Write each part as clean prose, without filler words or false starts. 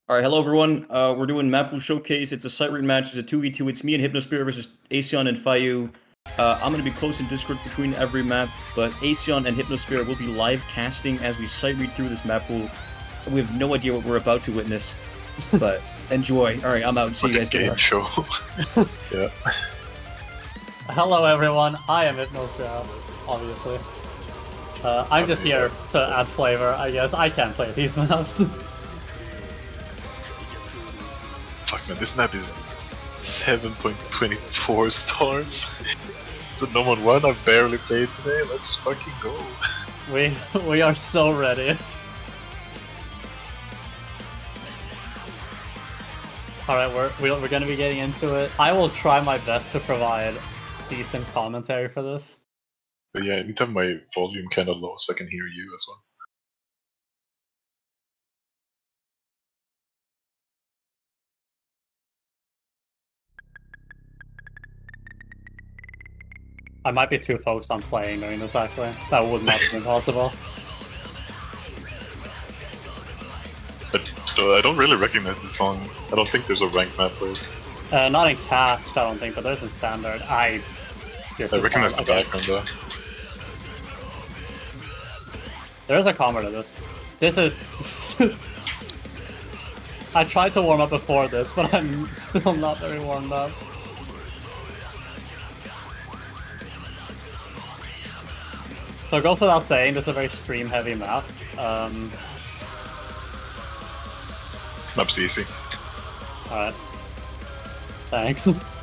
All right, hello everyone. We're doing Map Pool Showcase. It's a site rate match. It's a 2v2. It's me and Hypnosphere versus Asion and Fayu. I'm going to be close in Discord between every map, but Asion and Hypnosphere will be live casting as we site read through this map pool. We have no idea what we're about to witness, but enjoy. All right, I'm out. See you guys game show. Yeah. Hello everyone, I am Hypnosphere, obviously. I'm just here to add flavor, I guess. I can't play these maps. Fuck man, this map is 7.24 stars. It's a normal one I've barely played today. Let's fucking go. We are so ready. Alright, we're gonna be getting into it. I will try my best to provide decent commentary for this. But yeah, I need to have my volume kinda low so I can hear you as well. I might be too focused on playing during this actually. That would not be impossible. But I don't really recognize the song. I don't think there's a ranked map for it. Not in Catch, I don't think, but there's in Standard. I recognize the background though. There is a comment to this. This is... I tried to warm up before this, but I'm still not very warmed up. So it goes without saying, this is a very stream-heavy map. Map's easy. Alright. Thanks.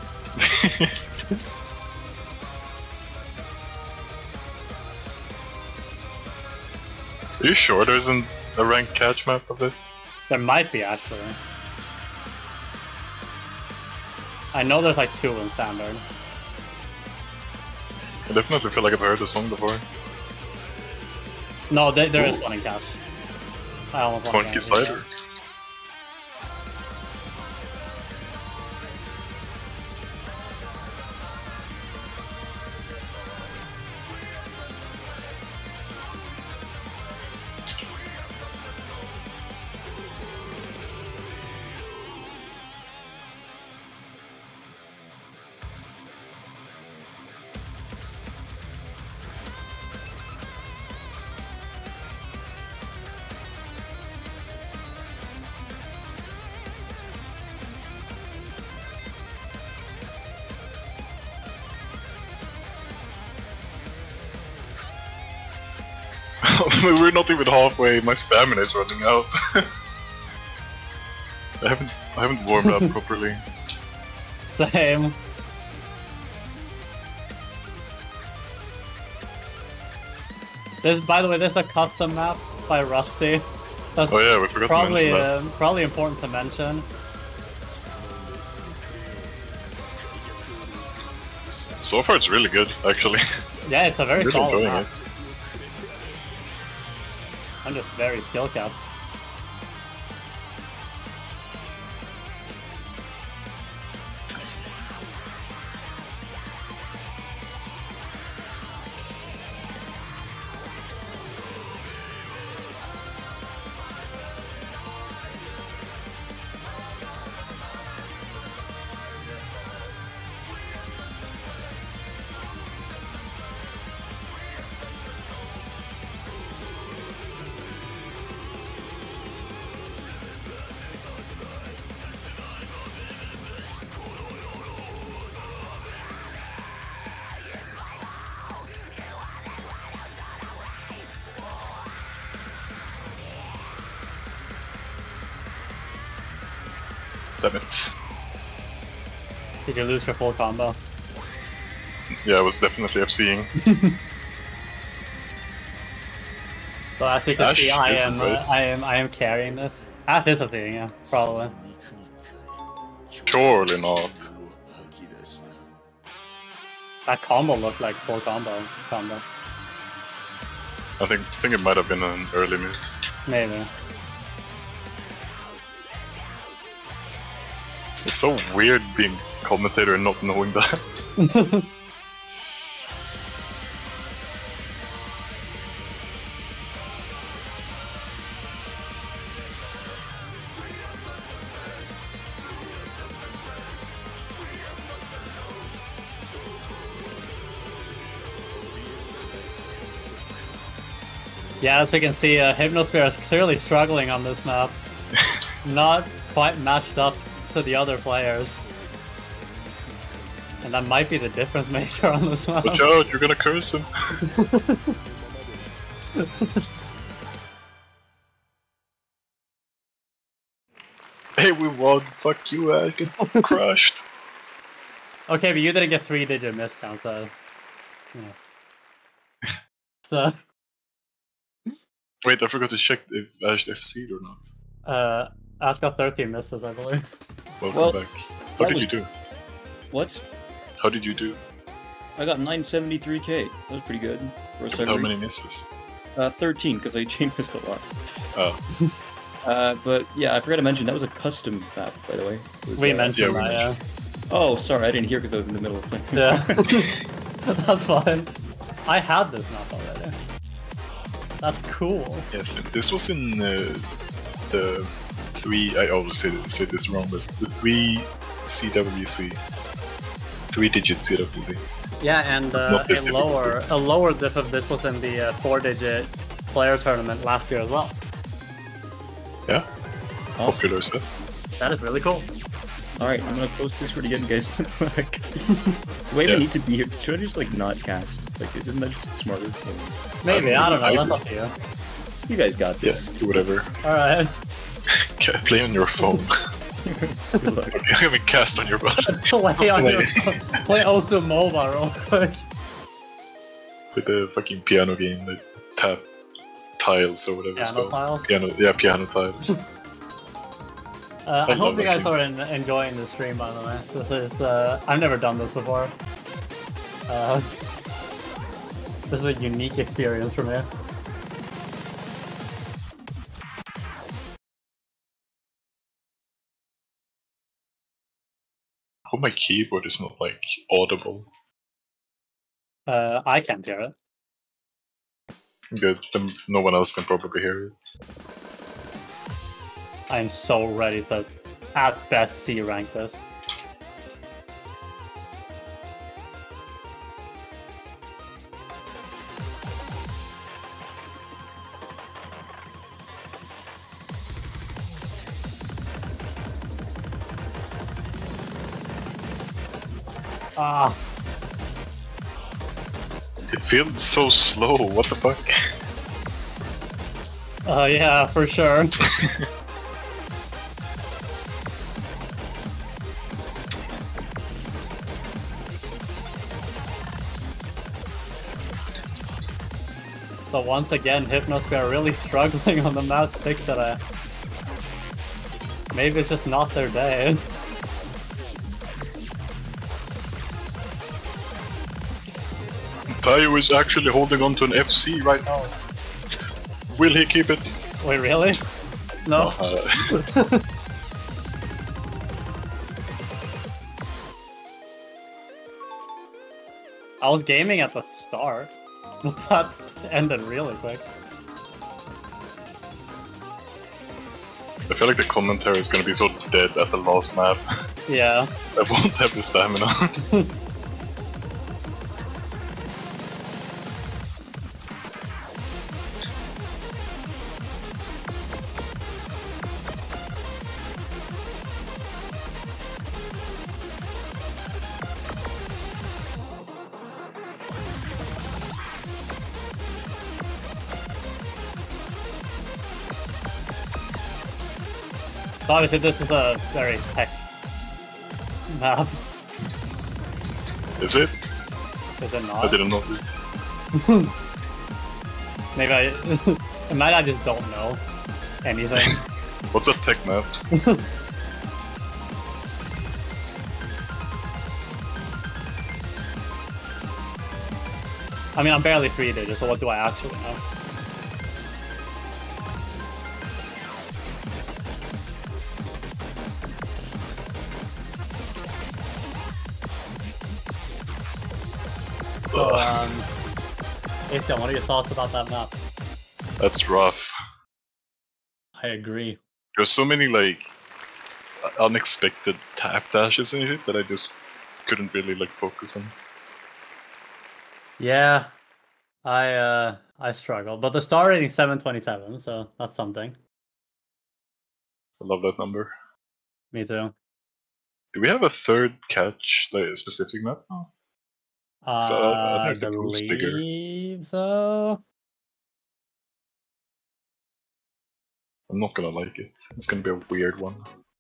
Are you sure there isn't a ranked catch map of this? There might be, actually. I know there's like 2 in Standard. I definitely feel like I've heard the song before. No, there is one in Catch. I almost want Funky Cider. We're not even halfway, my stamina is running out. I haven't warmed up properly. Same. By the way, there's a custom map by Rusty. That's oh yeah, we forgot probably, to mention that. probably important to mention. So far it's really good, actually. Yeah, it's a very Really solid enjoying map. it. I'm just very skill capped. Damn it. Did you lose your full combo? Yeah, I was definitely FCing. So as you can Ash see, I isn't right. am carrying this. Ash is a thing, yeah, probably. Surely not. That combo looked like full combo. I think it might have been an early miss. Maybe. It's so weird being commentator and not knowing that. Yeah, as we can see, Hypnosphere is clearly struggling on this map. Not quite matched up to the other players. And that might be the difference maker on this map. Watch out, you're gonna curse him. Hey, we won. Fuck you, I get crushed. Okay, but you didn't get 3-digit miscount, so... Yeah. So... Wait, I forgot to check if Ash FC'd or not. Ash got 13 misses, I believe. Welcome back. How did you do? What? How did you do? I got 973k. That was pretty good for a How second. many misses? 13, because I chain missed a lot. Oh. But yeah, I forgot to mention, that was a custom map, by the way. Was, We mentioned yeah, we that, yeah. Oh, sorry, I didn't hear because I was in the middle of playing. Yeah. That's fine. I had this map already. That's cool. Yes, this was in the 3. I always say this wrong, but the 3 CWC. 3-digit CWC. Yeah, and Not this a lower diff of this was in the 4-digit player tournament last year as well. Yeah? Awesome. Popular stuff. That is really cool. Alright, I'm gonna post Discord again, guys. Like, do I even need to be here? Should I just like not cast? Like, isn't that just smarter? Maybe, I don't know, that's up to you. You guys got Yeah, this. do whatever. Alright. Play on your phone. Good luck. I mean, cast on your phone. Play on your play also mobile real quick. Play the fucking piano game, the tap tiles or whatever it's Piano called. tiles? Piano tiles. I hope love you that guys are enjoying the stream, by the way. This is, I've never done this before. This is a unique experience for me. I hope my keyboard is not like audible. I can't hear it. Good, then no one else can probably hear it. I'm so ready to, at best, C-rank this. Ah, It feels so slow, what the fuck? yeah, for sure. So once again, Hypnosphere are really struggling on the mouse pick today. Maybe it's just not their day. Tayo is actually holding on to an FC right now. Will he keep it? Wait, really? No. I was gaming at the start, but that ended really quick. I feel like the commentary is gonna be so dead at the last map. Yeah. I won't have the stamina. So obviously this is a very tech map, Is it? is it I not? didn't notice. Maybe I just don't know anything. What's a tech map? I mean, I'm barely 3-digit, so what do I actually know? So, Aestion, what are your thoughts about that map? That's rough. I agree. There's so many like unexpected tap dashes in it that I just couldn't really like focus on. Yeah. I struggle, but the star rating is 727, so that's something. I love that number. Me too. Do we have a third catch, like a specific map now? I think the pool's bigger. believe so. I'm not gonna like it. It's gonna be a weird one.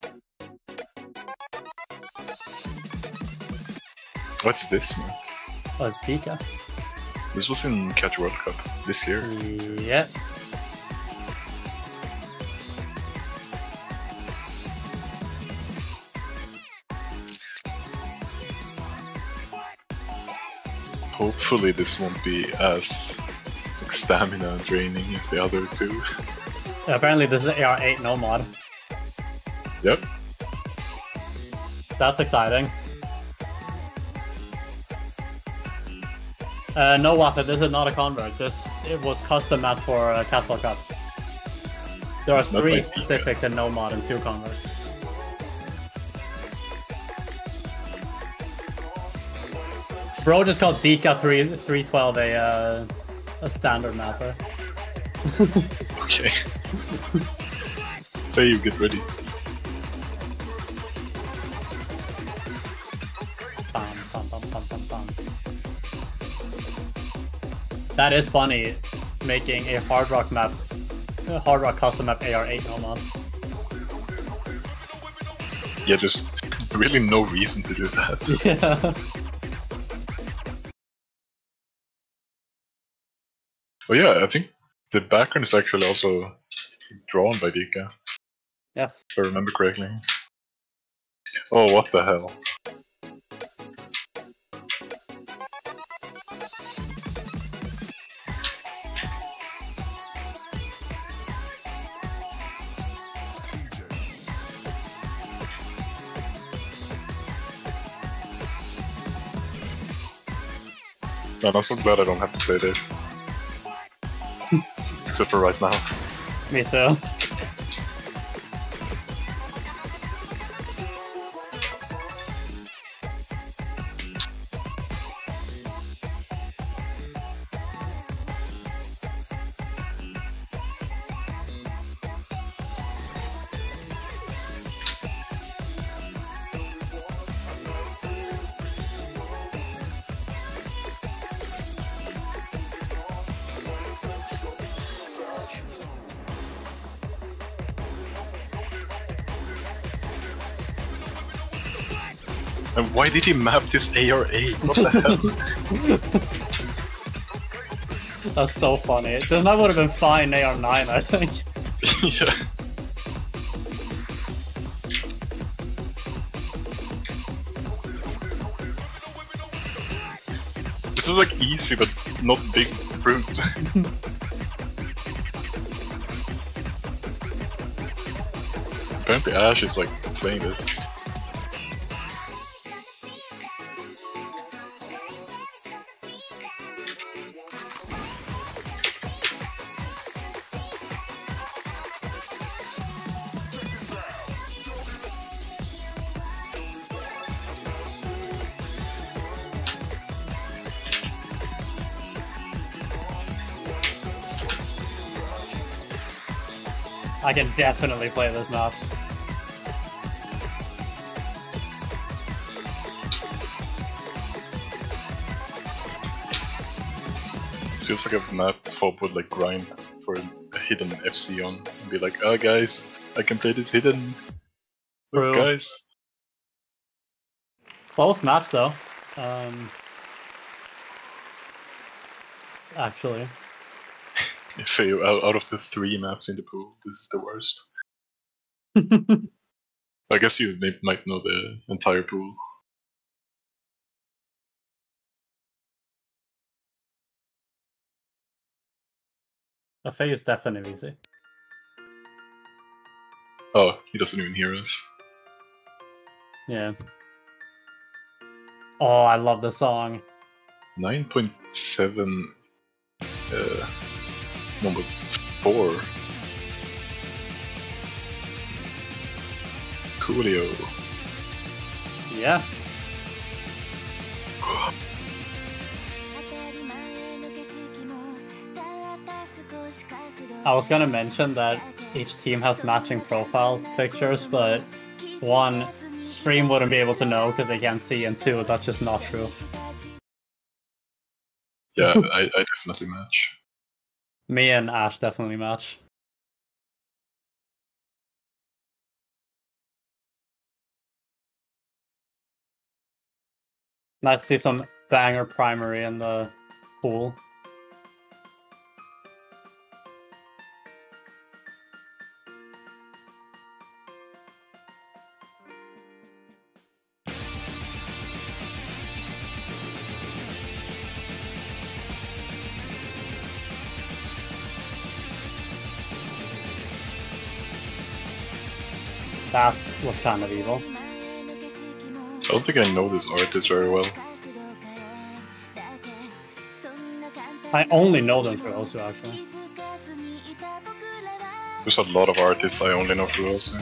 What's this, man? Oh, it's Pika. This was in Catch World Cup this year. Yes. Hopefully this won't be as like, stamina draining as the other two. Apparently this is AR8 no mod. Yep. That's exciting. No Waffle, this is not a convert. It was custom map for Catball Cup. There are It's not 3 like specifics in no mod and 2 converts. Bro just called Dika 312 a standard mapper. Okay. Hey, you get ready. Bam, bam, bam, bam, bam, bam. That is funny, making a Hard Rock map, Hard Rock custom map AR8 no mod. Yeah, just really no reason to do that. Yeah. Oh yeah, I think the background is actually also drawn by Dika, Yes. if I remember correctly. Oh, what the hell. Man, I'm so glad I don't have to play this. Except for right now. Me too. And why did he map this AR8? What the hell? That's so funny. Then that would have been fine AR9, I think. Yeah. This is like easy but not big fruits. Apparently Ash is like playing this. I can definitely play this map. It feels like a map Fob would like grind for a hidden FC on and be like, oh guys, I can play this hidden. Look True. guys. Close match though. Actually. If you out of the 3 maps in the pool, this is the worst. I guess you might know the entire pool. The Fae is definitely easy. Oh, he doesn't even hear us. Yeah. Oh, I love the song. 9.7 number 4. Coolio. Yeah. I was gonna mention that each team has matching profile pictures, but one, stream wouldn't be able to know because they can't see, and two, that's just not true. Yeah, I definitely match. Me and Ash definitely match. Nice to see some banger primary in the pool. That was kind of evil. I don't think I know this artist very well. I only know them through Osu, actually. There's a lot of artists I only know through Osu.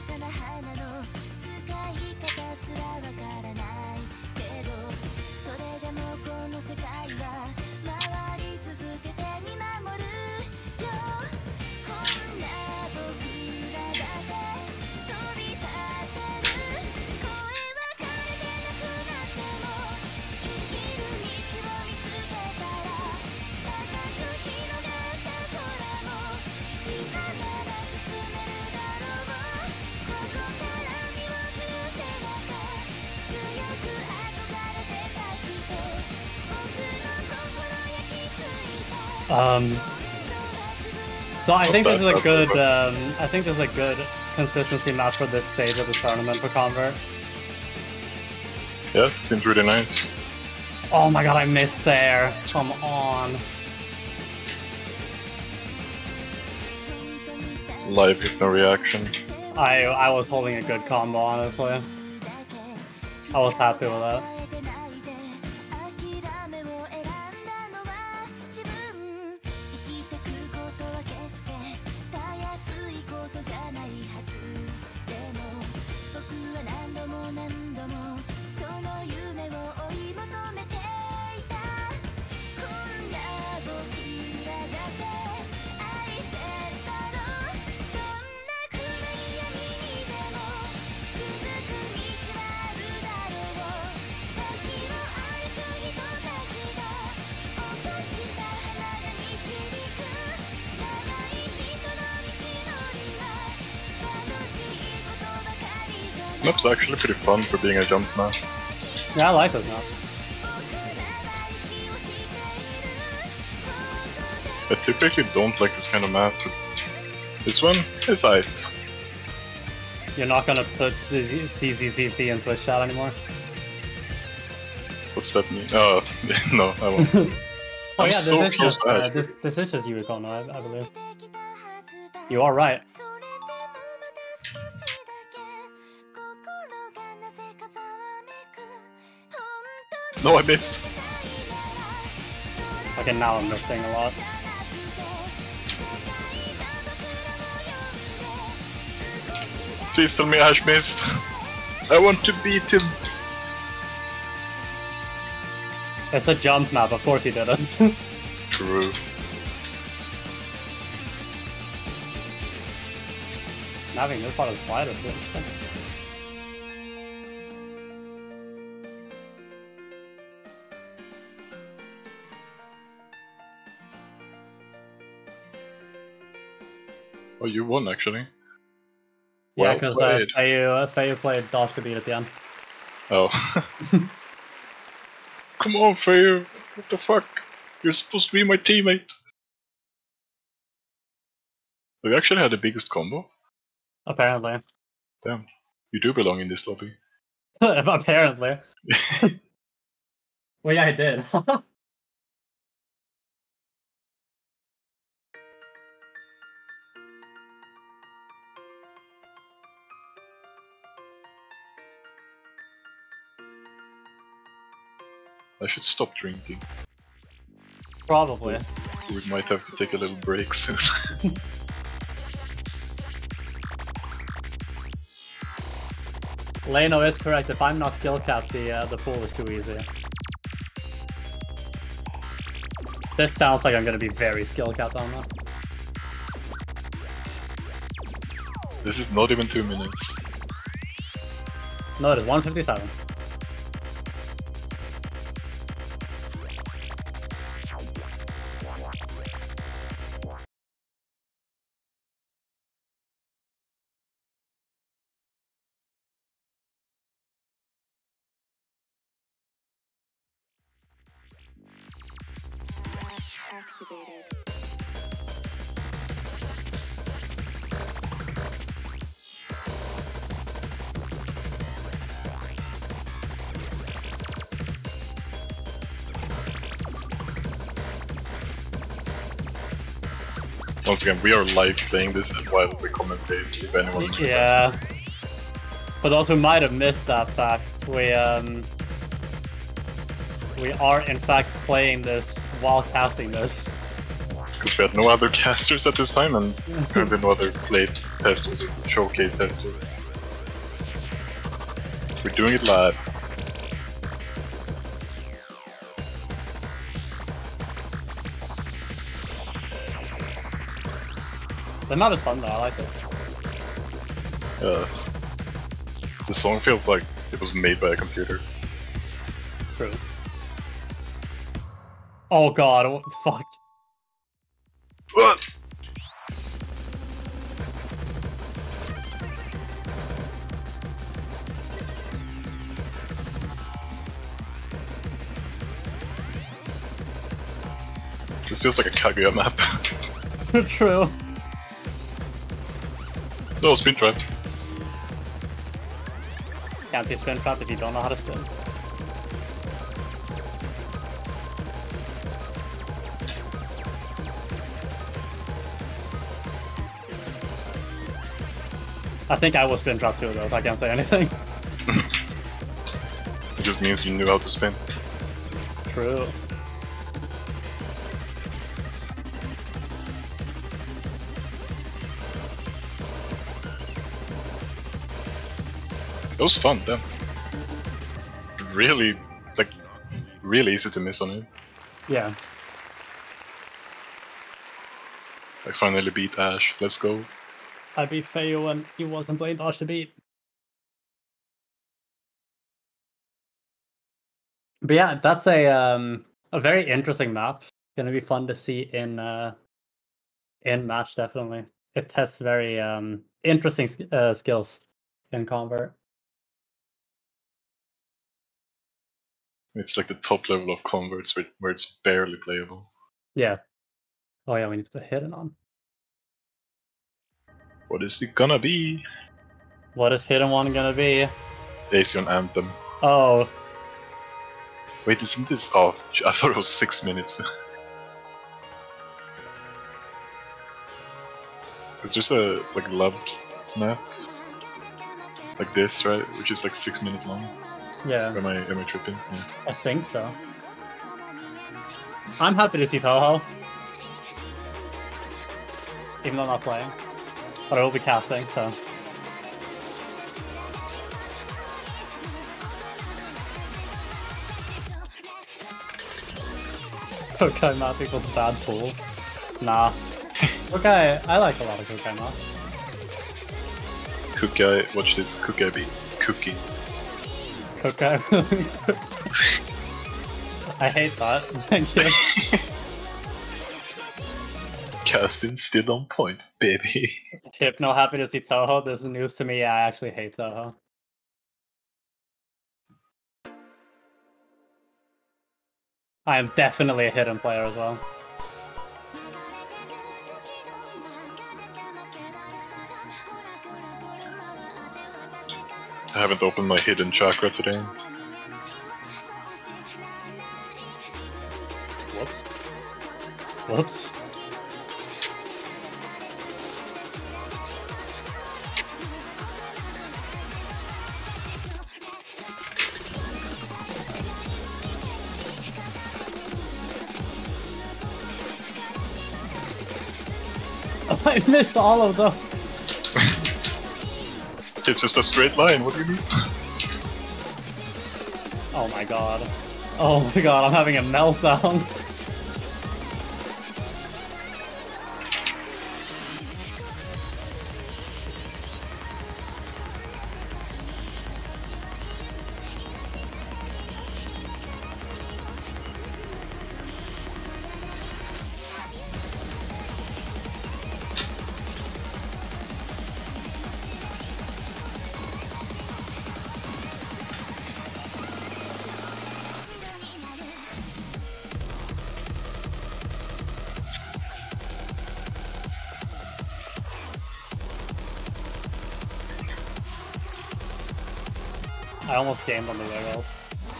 So I think this is a good. I think this is a good consistency match for this stage of the tournament for Convert. Yeah, seems really nice. Oh my god, I missed there. Come on. Live Hypno reaction. I was holding a good combo, honestly. I was happy with that. This map's actually pretty fun for being a jump map. Yeah, I like this map. I typically don't like this kind of map, but this one is aight. You're not gonna put CZCC in Twitch chat anymore? What's that mean? Oh, no, I won't. Oh I'm yeah, so this, close is to this is just Yuriko, no, I believe. You are right. No, I missed. Okay, now I'm missing a lot. Please tell me Ash missed. I want to beat him. It's a jump map, of course he didn't. True. Having this part of the slider is interesting. Oh, you won actually. Yeah, Well because played. Fayu played Dodge to beat at the end. Oh. Come on, Fayu. What the fuck? You're supposed to be my teammate. We actually had the biggest combo. Apparently. Damn. You do belong in this lobby. Apparently. Well, yeah, I did. I should stop drinking. Probably. We might have to take a little break soon. Leno is correct. If I'm not skill capped, the pool is too easy. This sounds like I'm gonna be very skill capped on that. This is not even 2 minutes. No, it is 1:57. Activated. Once again, we are live playing this while we commentate, if anyone missed Yeah. For those who might have missed that fact, we are in fact playing this while casting this. Because we had no other casters at this time, and apparently no other play testers or showcase testers. We're doing it live. The map is fun though, I like it. The song feels like it was made by a computer. True. Oh god, what the fuck? What? This feels like a Kaguya map. True. No, spin trap. Can't see spin trap if you don't know how to spin. I think I will spin trap too though, if I can't say anything. It just means you knew how to spin. True. It was fun, damn. Really, like, really easy to miss on it. Yeah. I finally beat Ash, let's go. I beat Feyo when he wasn't playing Dodge to beat. But yeah, that's a very interesting map. Gonna be fun to see in match, definitely. It tests very interesting skills in Convert. It's like the top level of converts where it's barely playable. Yeah. Oh yeah, we need to put Hidden on. What is it gonna be? What is Hidden One gonna be? Asion Anthem. Oh. Wait, isn't this? Oh, I thought it was 6 minutes. Because there's a like love map like this, right? Which is like 6 minutes long. Yeah. Am I tripping? Yeah. I think so. I'm happy to see Toho. Even though I'm not playing. But I will be casting, so. Kokai map equals bad pool. Nah. Kokai, I like a lot of Kokai maps. Kokai, watch this. Kokai be cooking. Kokai. I hate that. Thank you. Casting still on point, baby. Hypno, happy to see Toho. This is news to me. I actually hate Toho. I am definitely a hidden player as well. I haven't opened my hidden chakra today. Whoops. Whoops. I missed all of them. It's just a straight line, what do you mean? Oh my god. Oh my god, I'm having a meltdown. I almost gamed on the werewolves.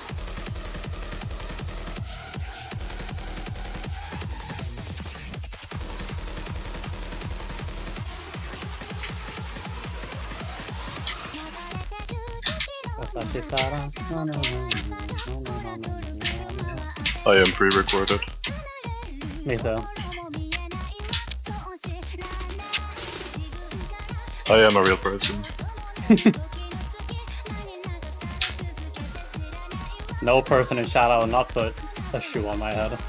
I am pre-recorded. Me too. I am a real person. No person in Shadow will not put a shoe on my head.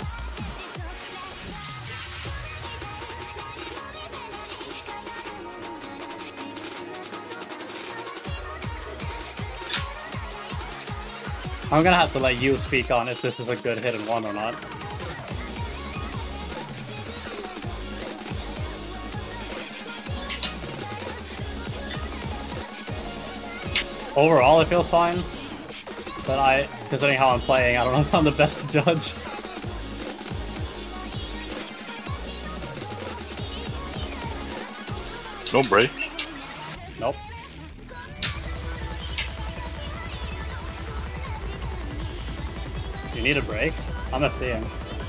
I'm gonna have to let you speak on if this is a good hit and one or not. Overall, it feels fine, but considering how I'm playing, I don't know if I'm the best to judge. No break. Nope. You need a break? I'm FCing.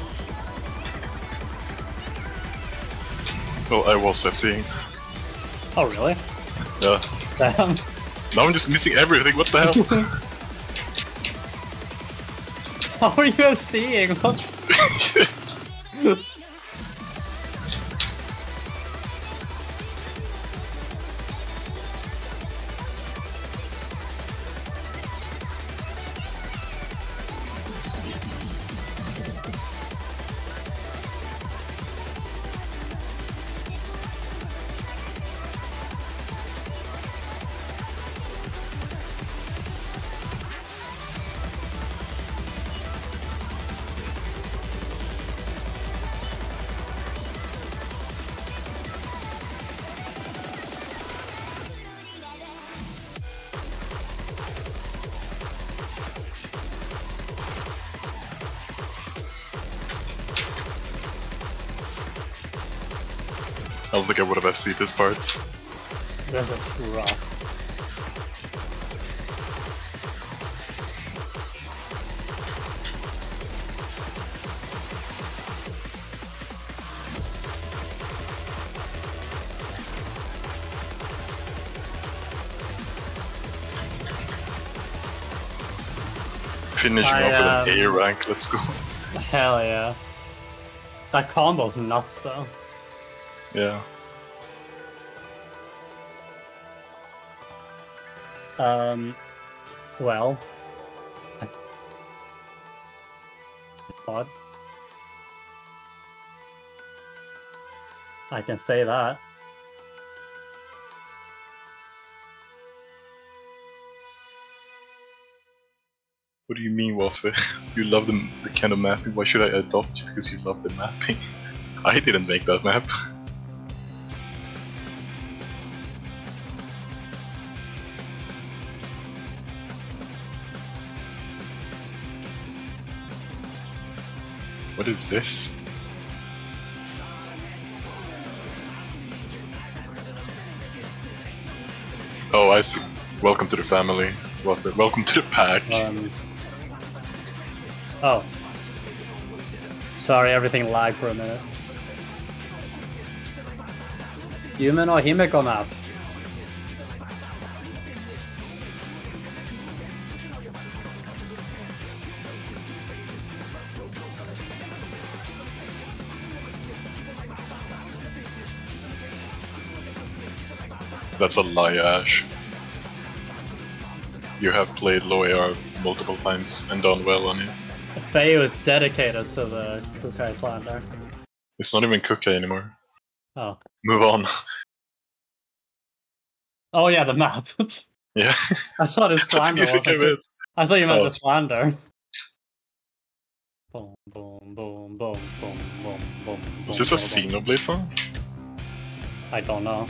Well, I was FCing. Oh, really? Yeah. Damn. Now I'm just missing everything, what the hell? How are you FCing? What? I don't think I would have FC'd this part. This is rough. Finishing off with an A rank, let's go. Hell yeah. That combo's nuts though. Yeah. Well. Odd. I can say that. What do you mean, Waffle? You love the kind of mapping, why should I adopt you because you love the mapping? I didn't make that map. What is this? Oh, I see. Welcome to the family. Welcome to the pack. Oh. Sorry, everything lagged for a minute. Yume no Himeko map. That's a lie, Ash. You have played low AR multiple times and done well on it. Faye was dedicated to the Kukai slander. It's not even Kukai anymore. Oh. Move on. Oh yeah, the map. Yeah. I thought it's slander. I thought you meant the slander. Boom, boom, boom, boom, boom, boom, boom. Is this a Xenoblade song? I don't know.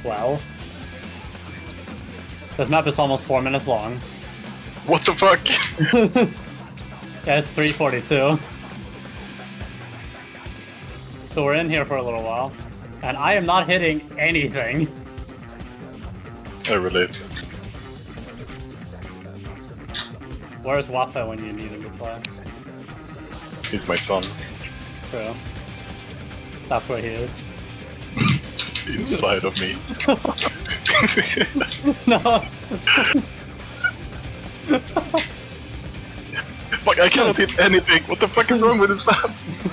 Well, this map is almost 4 minutes long. What the fuck? Yeah, it's 3:42. So we're in here for a little while, and I am not hitting anything. I relate. Where's Wafa when you need him to play? He's my son. True. That's where he is. Inside of me. No! Fuck, I cannot hit anything! What the fuck is wrong with this map?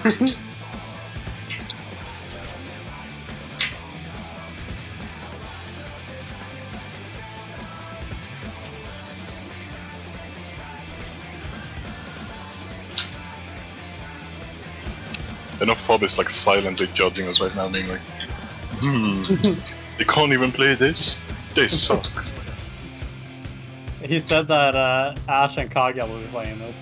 Enough Fob is like silently judging us right now, being like, you can't even play this? They suck. He said that Ash and Kaguya will be playing this.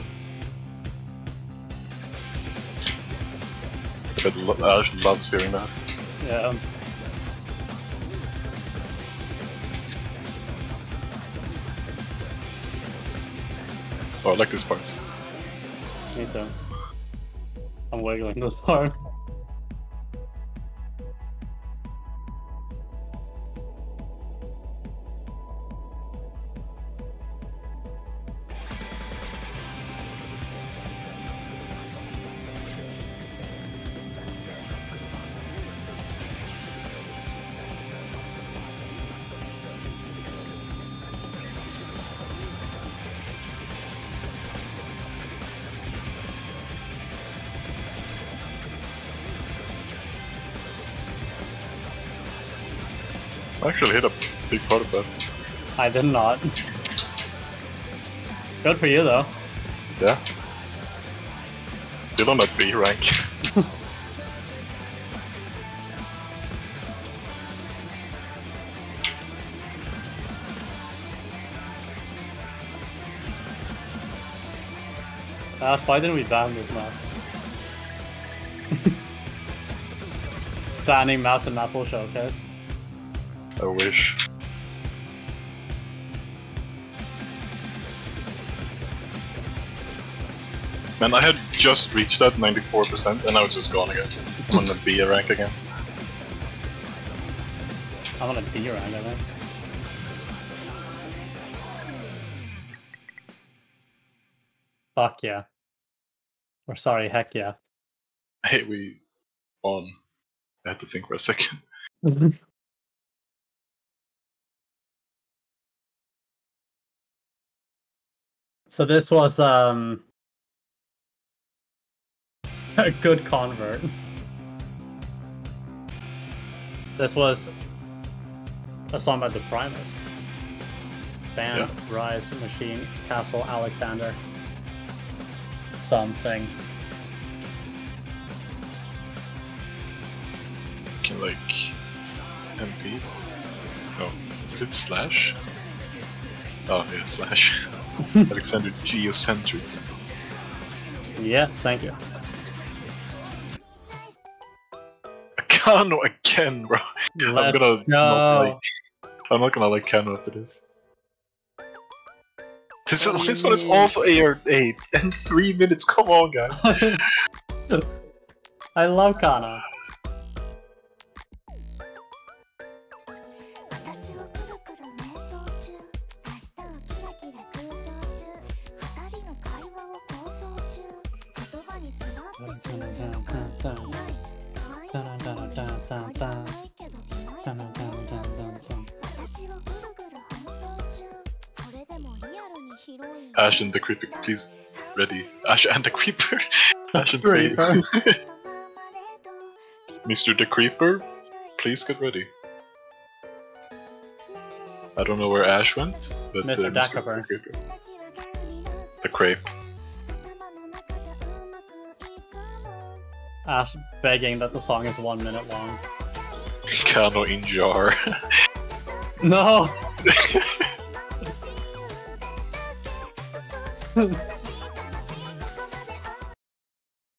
But Ash loves hearing that. Yeah. Oh, I like this part. Me too. I'm wiggling this part. I actually hit a big part of that. I did not. Good for you though. Yeah. Still on that B rank. Ash, why didn't we ban this map? Banning maps and Maple Showcase. I wish. Man, I had just reached that 94% and now it's just gone again. I'm on the B rank again. I'm on a B rank, I think. Fuck yeah. Or sorry, heck yeah. Hey, we won. I had to think for a second. So this was a good convert. This was a song by the Primus. Band, Yeah. Rise, Machine, Castle, Alexander. Something. Can like MP? Oh, is it Slash? Oh yeah, Slash. Alexander Geocentrism. Yes, thank you. Kano again, bro. Let's I'm go. not gonna like Kano after this. This one is also AR8 and 3 minutes. Come on, guys. I love Kana. Ash and the Creeper, please, ready. Ash and the Creeper. Ash and Creeper. Mr. the Creeper, please get ready. I don't know where Ash went, but Mr. Mr. Dackerber. Creeper. The Crepe. Ash begging that the song is 1 minute long. Kano in jar. No!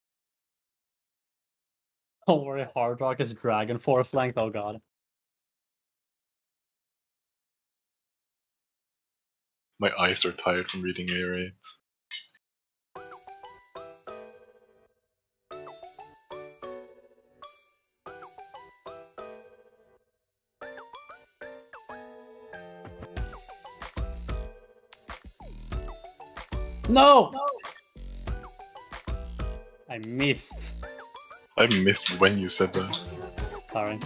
Don't worry, Hard Rock is Dragon Force length, oh god. My eyes are tired from reading AR8. No! I missed. I missed when you said that. Sorry.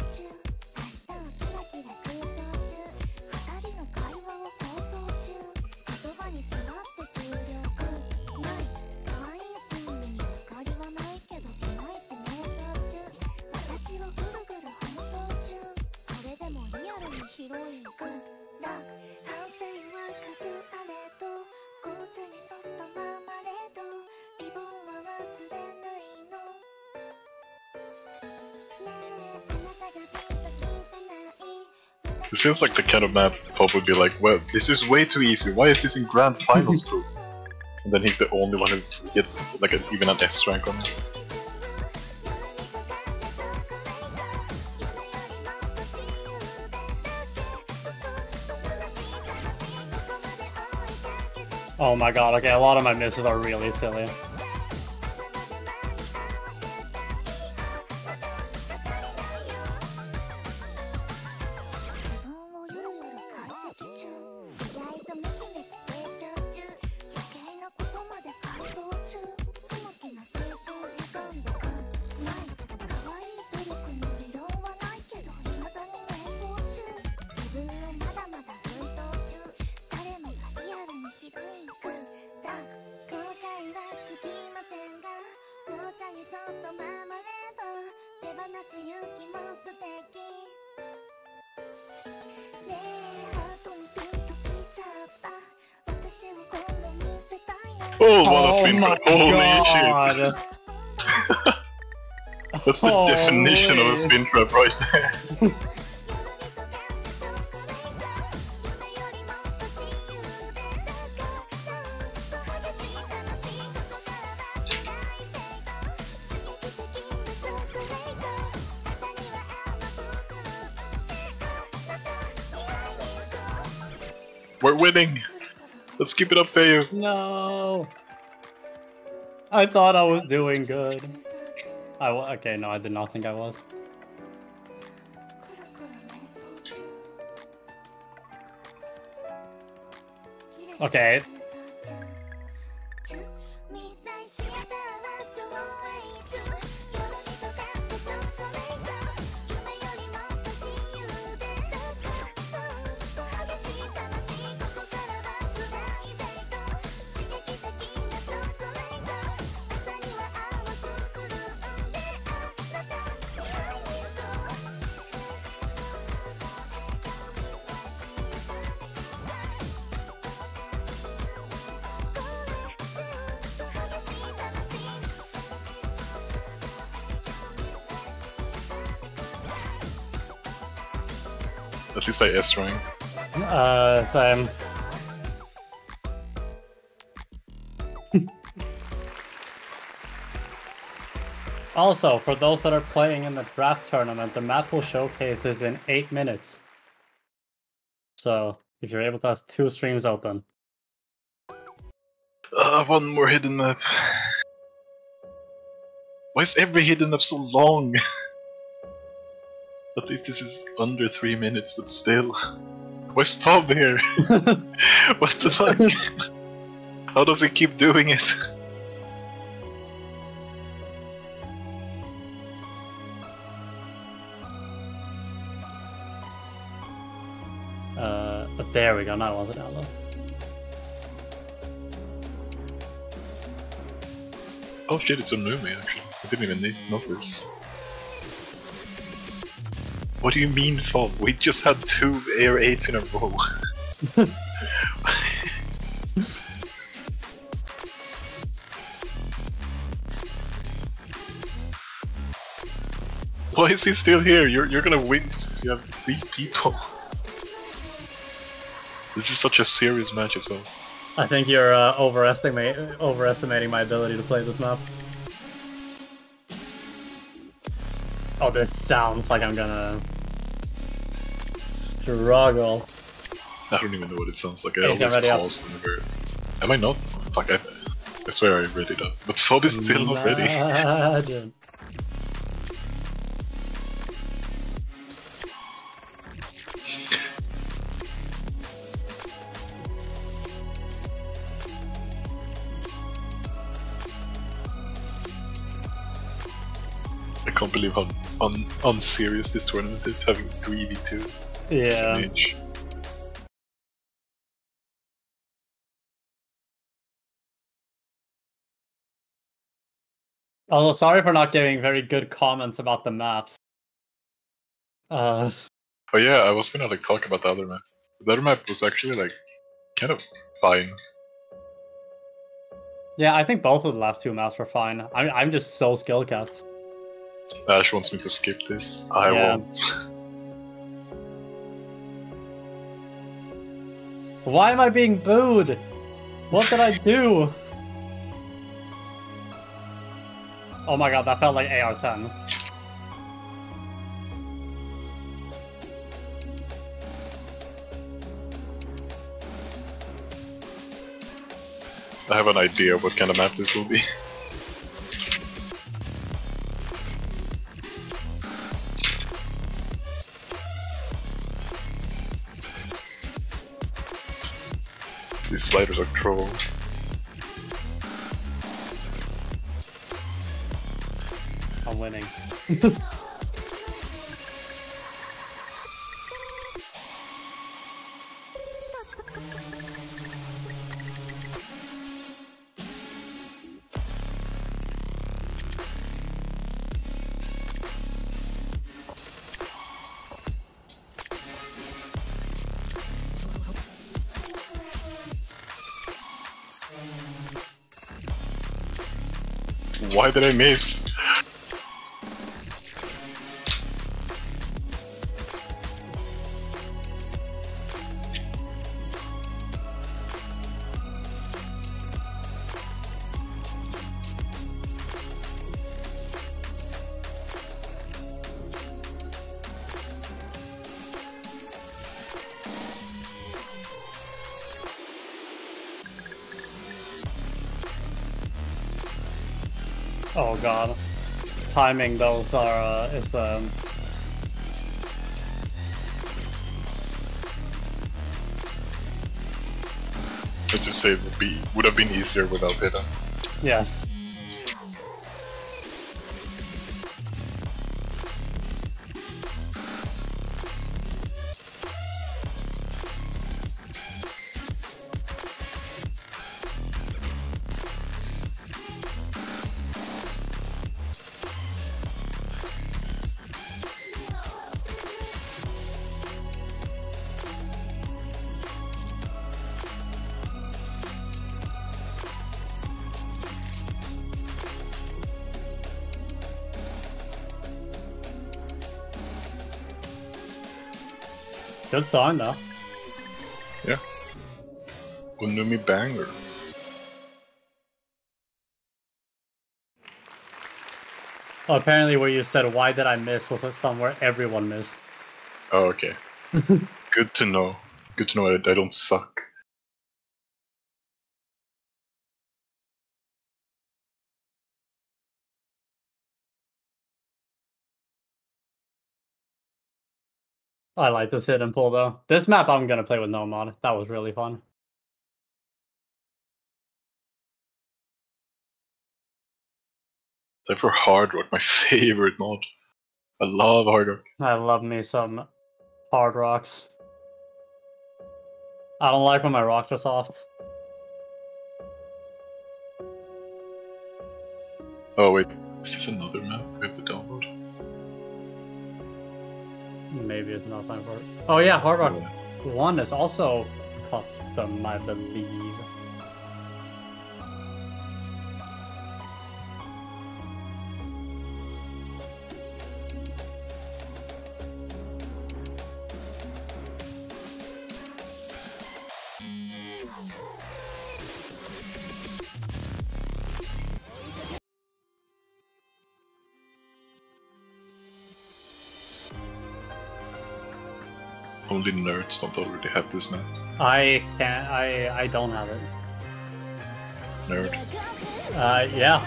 This feels like the kind of map Pop would be like, well, this is way too easy, why is this in Grand Finals group? And then he's the only one who gets like even an S rank on it. Oh my god, okay, a lot of my misses are really silly. Oh, what a spin my trap. Holy god! shit! That's the definition of a spin trap right there. We're winning! Let's keep it up, Feiyu! No! I thought I was doing good. Okay, no, I did not think I was. Okay. At least I S ranked. Same. Also, for those that are playing in the draft tournament, the map will showcase is in 8 minutes. So, if you're able to have 2 streams open. One more hidden map. Why is every hidden map so long? At least this is under 3 minutes, but still. Where's Pop here? What the fuck? How does he keep doing it? But there we go, now it wasn't download. Oh shit, it's on Numi actually. I didn't even notice. What do you mean, Fob? We just had 2 AR8s in a row. Why is he still here? You're gonna win just because you have 3 people. This is such a serious match as well. I think you're overestimating my ability to play this map. Oh, this sounds like I'm gonna struggle. I don't even know what it sounds like. I Hey, always already up. pause whenever. Am I not? Fuck, I swear I read it up. But Fob is still not ready. Imagine. I can't believe how unserious this tournament is, having 3v2 Yeah. SMH. Also, sorry for not giving very good comments about the maps. Oh yeah, I was gonna like talk about the other map. The other map was actually like kind of fine. Yeah, I think both of the last two maps were fine. I'm just so skill capped. Ash wants me to skip this. I Yeah. won't. Why am I being booed? What did I do? Oh my god, that felt like AR-10. I have an idea of what kind of map this will be. These sliders are troll. I'm winning. Why did I miss? Oh god. Timing those are is Let's just say it would have been easier without Hidden. yes. Good song though. Yeah. Unumi banger. Oh, apparently where you said why did I miss was somewhere everyone missed. Oh, okay. Good to know. Good to know I don't suck. I like this hit and pull though. This map I'm gonna play with no mod. That was really fun. Time for Hard Rock, my favorite mod. I love Hard Rock. I love me some hard rocks. I don't like when my rocks are soft. Oh wait, is this another map we have to download? Maybe it's not time for it. Oh yeah, Hard Rock 1 is also custom, I believe. only nerds don't already have this map. I can't. I don't have it. Nerd. Yeah.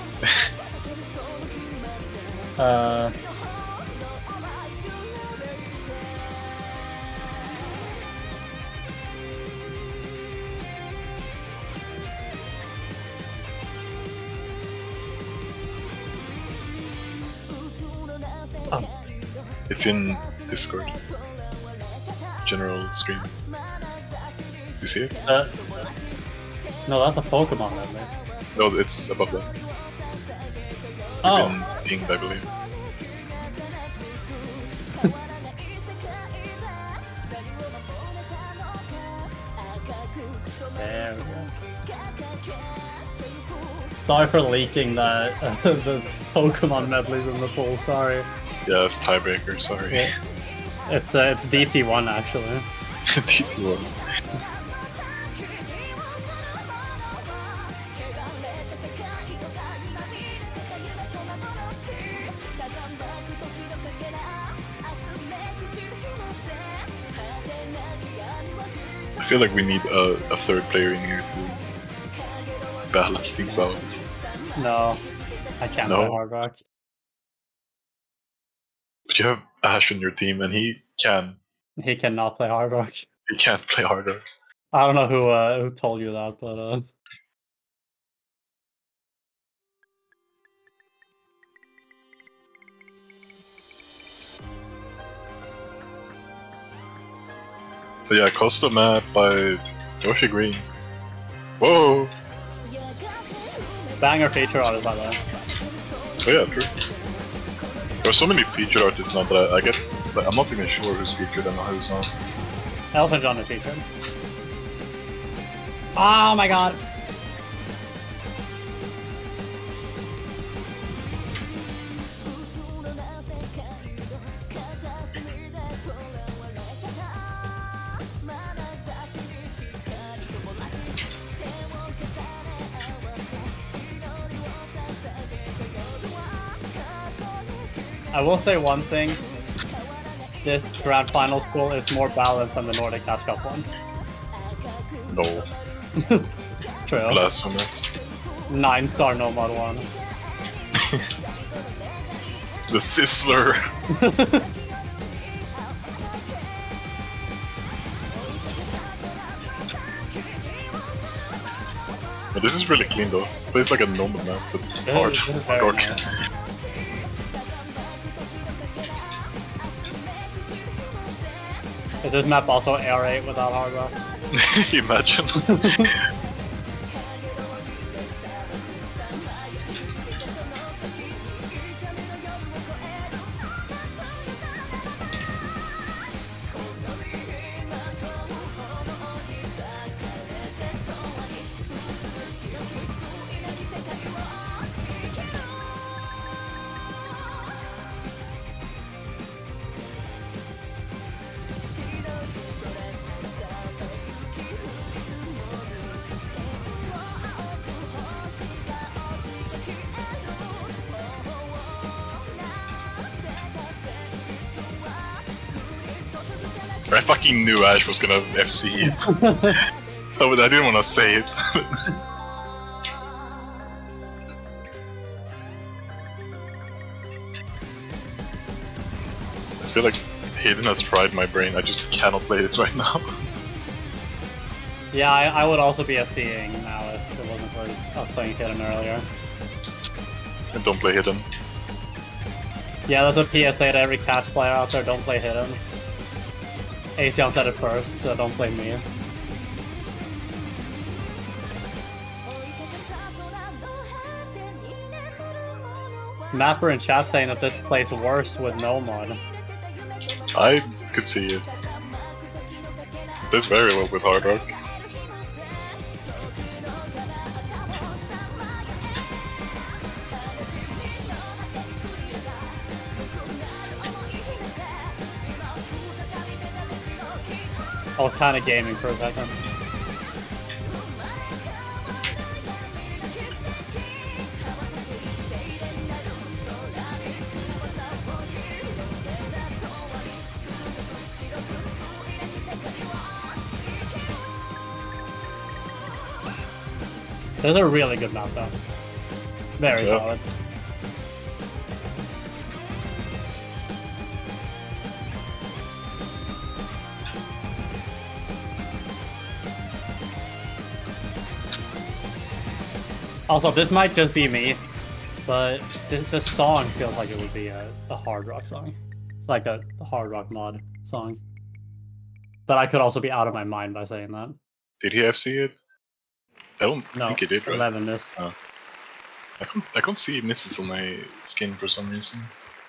Oh. It's in Discord. General stream. You see it? No, that's a Pokemon level. No, it's above that. Oh. Been pinged, I believe. There we go. Sorry for leaking that the Pokemon medleys in the pool. Sorry. Yeah, it's tiebreaker. Sorry. Yeah. It's DT1 actually. DT1. I feel like we need a third player in here to balance things out. No, I can't No. play Hard Rock. But you have Ash on your team, and he can. He cannot play Hard Rock. He can't play harder. I don't know who told you that, but So yeah, custom map by Yoshi Green. Whoa! banger feature artist by the way. Oh yeah, true. There are so many featured artists now that I get. But I'm not even sure who's featured and who's not. Elton John is featured. Oh my god! I will say one thing. This Grand Finals pool is more balanced than the Nordic Cash Cup one. No. True. Blasphemous. 9-star Nomad one. The Sizzler. But this is really clean though. It plays like a normal map, but hard. This is very Dark. nice. Is this map also Air 8 without Hard Rock? Imagine. I fucking knew Ash was gonna FC it. I didn't want to say it. I feel like Hayden has fried my brain. I just cannot play this right now. Yeah, I would also be FCing now if it wasn't for us playing Hidden earlier. And don't play Hidden. Yeah, that's a PSA to every Cash player out there, don't play Hidden. Asion said it first, so don't blame me. Mapper in chat saying that this plays worse with no mod. I could see it. Plays very well with Hard Rock. I was kind of gaming for a second. Those are really good map though. Very solid. Also, this might just be me, but this song feels like it would be a hard rock song. Like a hard rock mod song. But I could also be out of my mind by saying that. Did he FC it? I don't think he did, right? 11 missed. Oh. I can't see misses on my skin for some reason.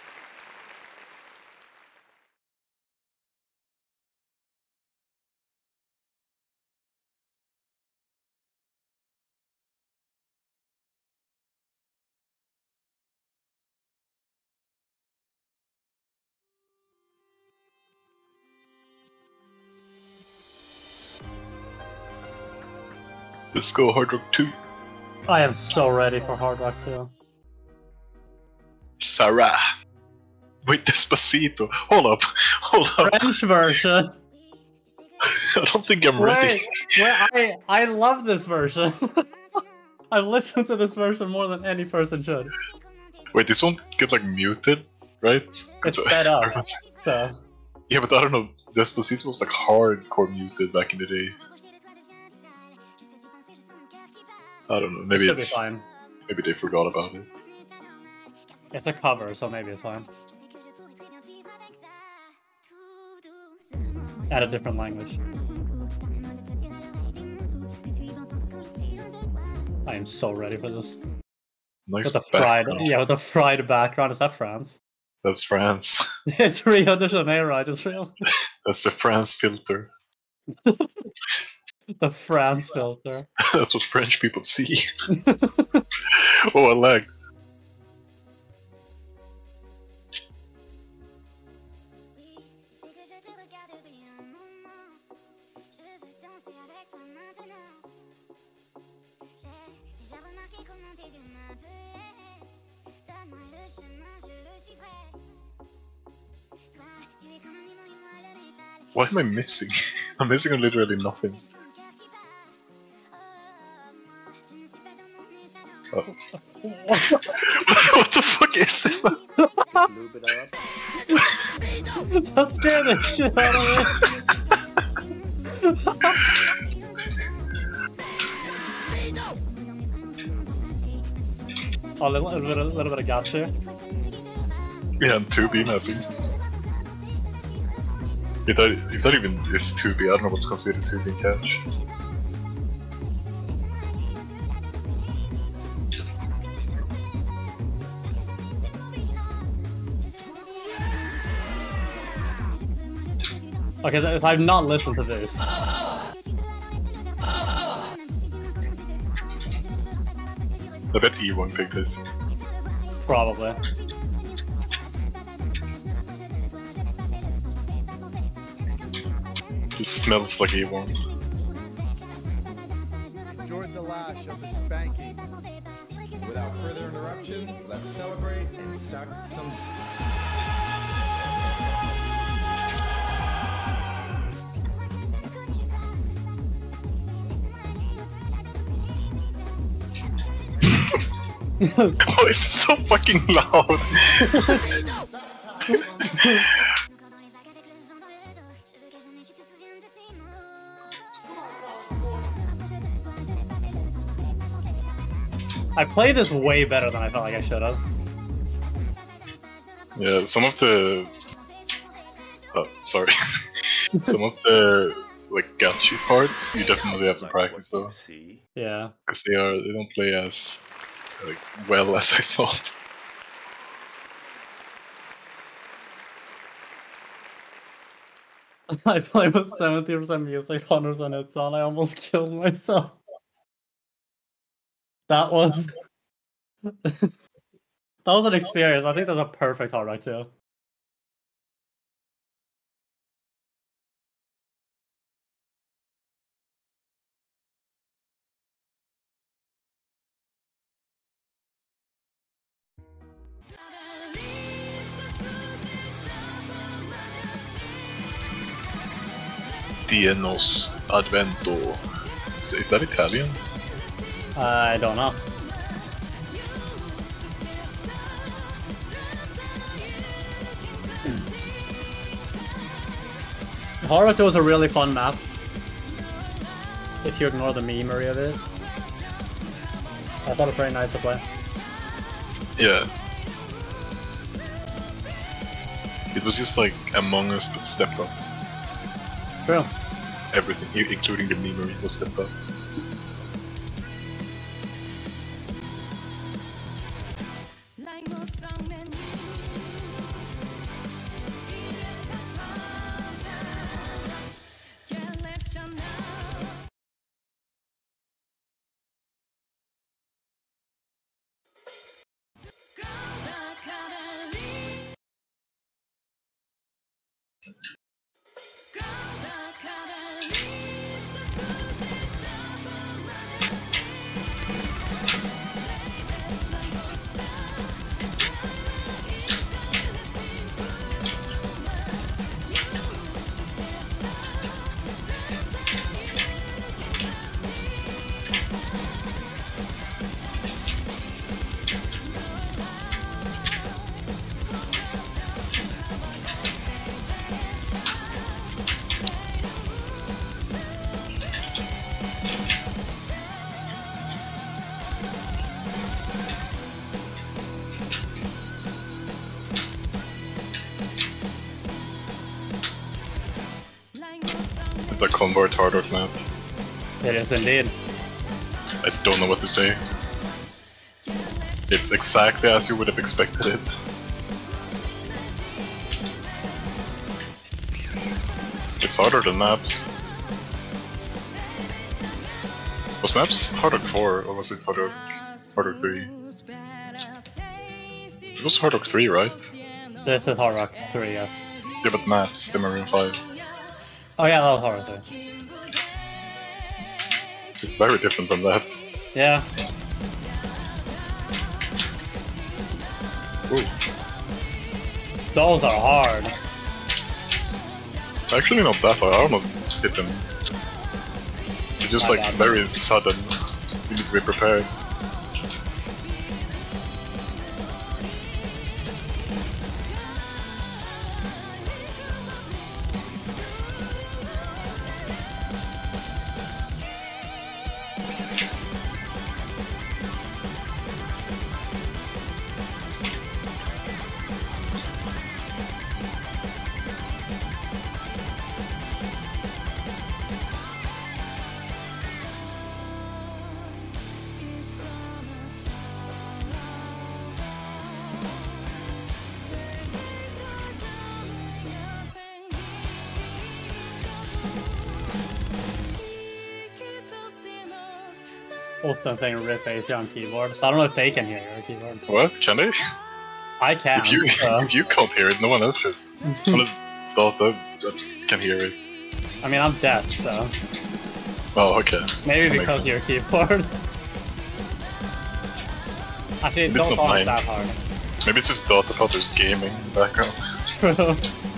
Let's go Hard Rock 2. I am so ready for Hard Rock 2. Sarah. Wait, Despacito. Hold up. French version. I don't think I'm ready. Wait, I love this version. I've listened to this version more than any person should. Wait, this won't get like muted, right? It's sped up. So. Yeah, but I don't know. Despacito was like hardcore muted back in the day. I don't know. Maybe it's fine. Maybe they forgot about it. It's a cover, so maybe it's fine. Add a different language. I am so ready for this. Nice with the fried, with the fried background. Is that France? That's France. It's Rio de Janeiro. I just realized. That's the France filter. The France filter. That's what French people see. Oh, I lagged. What am I missing? I'm missing literally nothing. Oh. What the fuck is this? That scared the shit out of me. Oh, a little bit of gotcha. Yeah, and 2B mapping. If that even is 2B, I don't know what's considered 2B catch. Okay, if I've not listened to this. I bet E1 picked this. Probably. This smells like E1. Enjoyed the lash of the spanking. Without further interruption, let's celebrate and suck some. Oh, it's so fucking loud! I played this way better than I felt like I should have. Yeah, some of the... Oh, sorry. Some of the, like, gacha parts, you definitely have to practice though. Yeah. Because they don't play as... like, well as I thought. I played with 70% music, 100% hits on. I almost killed myself. That was that was an experience. I think that's a perfect Hard Rock 2. Dienos Advento. Is that Italian? I don't know. Horror 2 is a really fun map. If you ignore the memery of it. I thought it was very nice to play. Yeah. It was just like Among Us but stepped up. True. Everything, including the memory, was stepped up. It's a convert hard rock map. It is indeed. I don't know what to say. It's exactly as you would have expected it. It's harder than maps. Was maps Hard Rock 4 or was it Hard Rock 3? It was Hard Rock 3, right? This is Hard Rock 3, yes. Yeah, but maps, the Maroon 5. Oh yeah, that was Hard Rock 3. It's very different than that. Yeah. Ooh. Those are hard. Actually not that hard, I almost hit them. They're just My like bad. very sudden. You need to be prepared. Often saying rip AC on keyboard, so I don't know if they can hear your keyboard. What? Can they? I can. If you So, if you can't hear it, no one else should. Unless Dota that can hear it. I mean, I'm deaf, so Oh, okay. maybe That makes because of your keyboard. Actually, It's don't not call mine. it that hard. Maybe it's just Dota thought there's gaming in the background. True.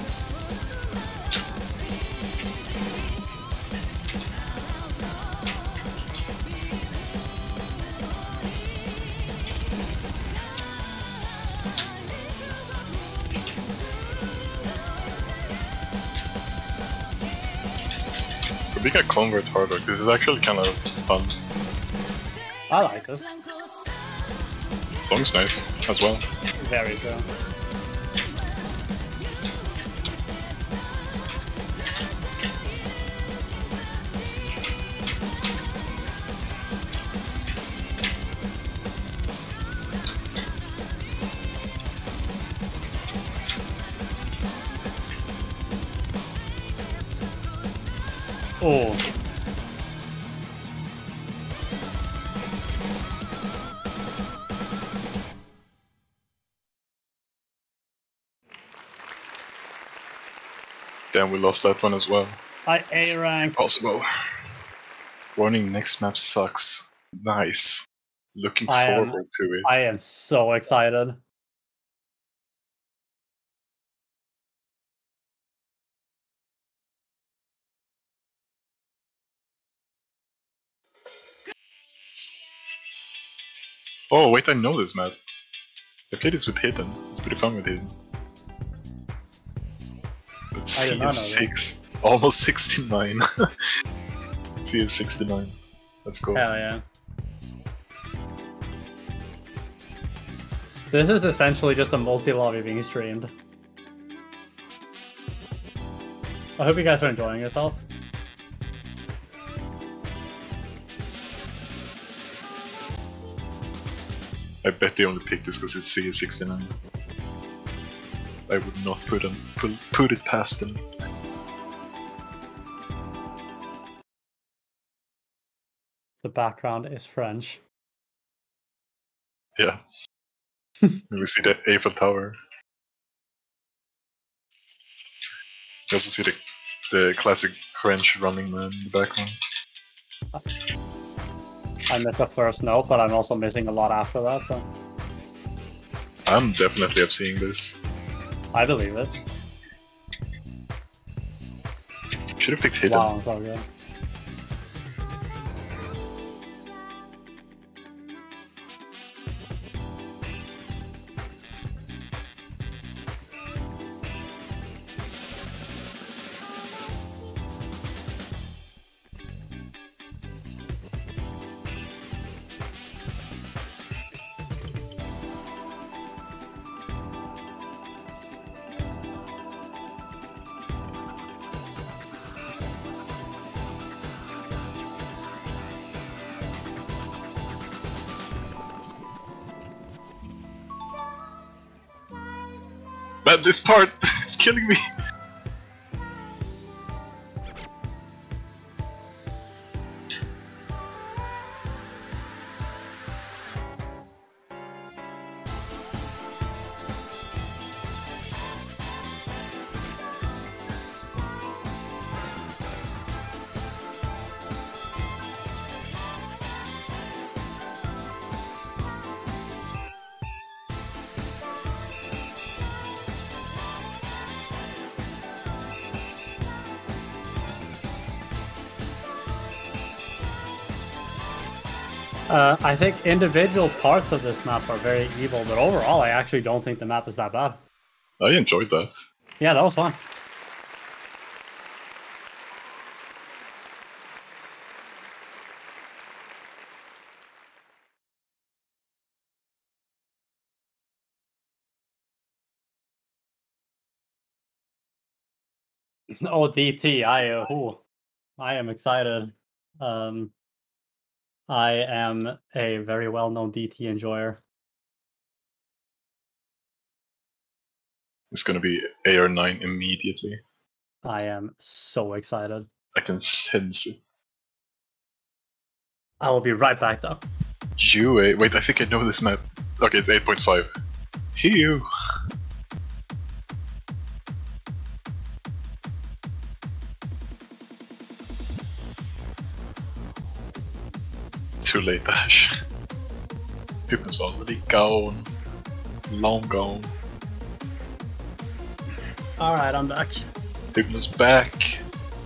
For being a convert hard rock, this is actually kind of fun. I like this. Song's nice as well. Very true. Oh. Damn, we lost that one as well. I A rank. Possible. Warning, next map sucks. Nice. Looking I am- forward to it. I am so excited. Oh wait, I know this map. I played this with Hidden. It's pretty fun with Hidden. But I did not know that. CS6, almost 69. CS69. Let's go. Hell yeah. This is essentially just a multi-lobby being streamed. I hope you guys are enjoying yourself. I bet they only picked this because it's CS69. I would not put it past them. The background is French. Yeah. We see the Eiffel Tower. You also see the classic French running man in the background. I missed the first note, but I'm also missing a lot after that, so I'm definitely up seeing this. I believe it. Should have picked Hidden. Wow, so good. Man, this part is killing me. I think individual parts of this map are very evil, but overall I actually don't think the map is that bad. I enjoyed that. Yeah, that was fun. Oh, DT, I am excited. I am a very well-known DT enjoyer. It's gonna be AR9 immediately. I am so excited. I can sense it. I will be right back though. UA. Wait, I think I know this map. Okay, it's 8.5. Hew. Too late, Ash. Hypno's already gone. Long gone. Alright, I'm back. Hypno's back.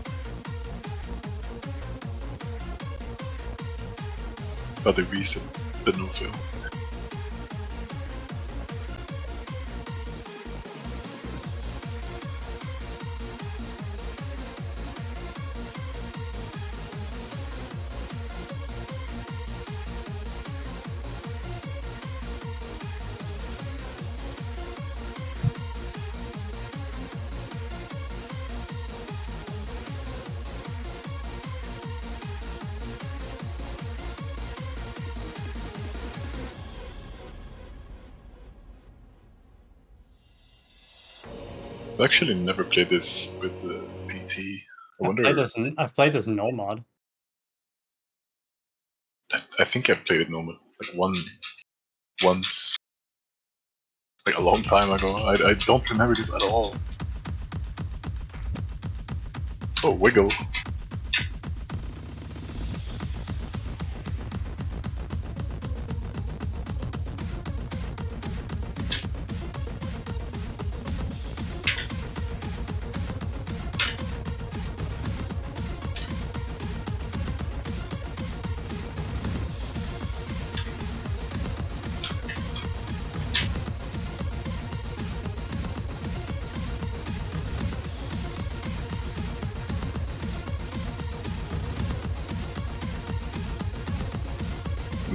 But they reset the no film. I've actually never played this with the DT. I've played this no mod. I think I've played it normal, like once, like a long time ago. I don't remember this at all. Oh, Wiggle.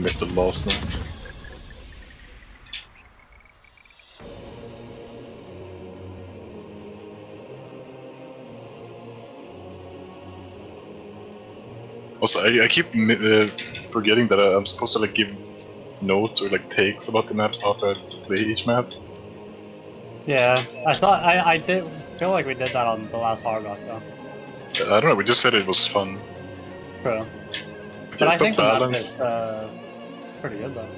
missed the last note. Also, I keep forgetting that I'm supposed to like give notes or like takes about the maps after I play each map. Yeah, I thought I did feel like we did that on the last Hard Rock though. I don't know, we just said it was fun. True. But Yeah, I think the map balance. is pretty good though.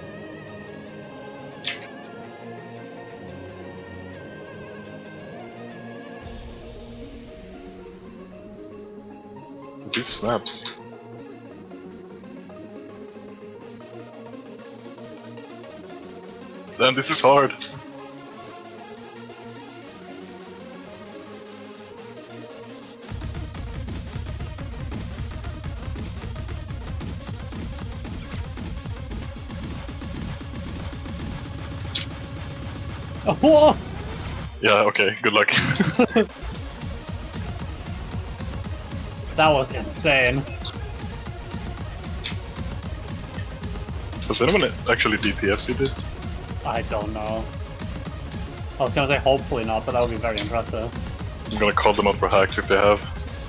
These snaps. Damn, this is hard. Whoa! Yeah, okay, good luck. That was insane. Has anyone actually DTFC'd this? I don't know. I was gonna say hopefully not, but that would be very impressive. I'm gonna call them up for hacks if they have.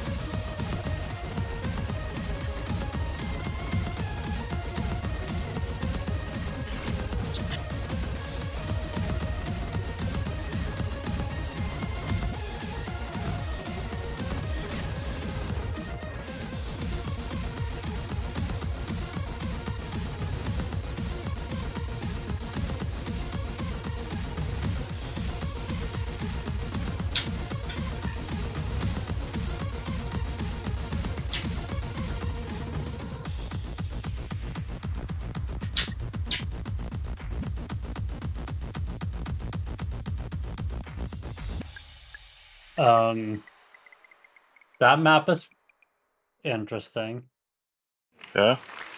That map is interesting. Yeah?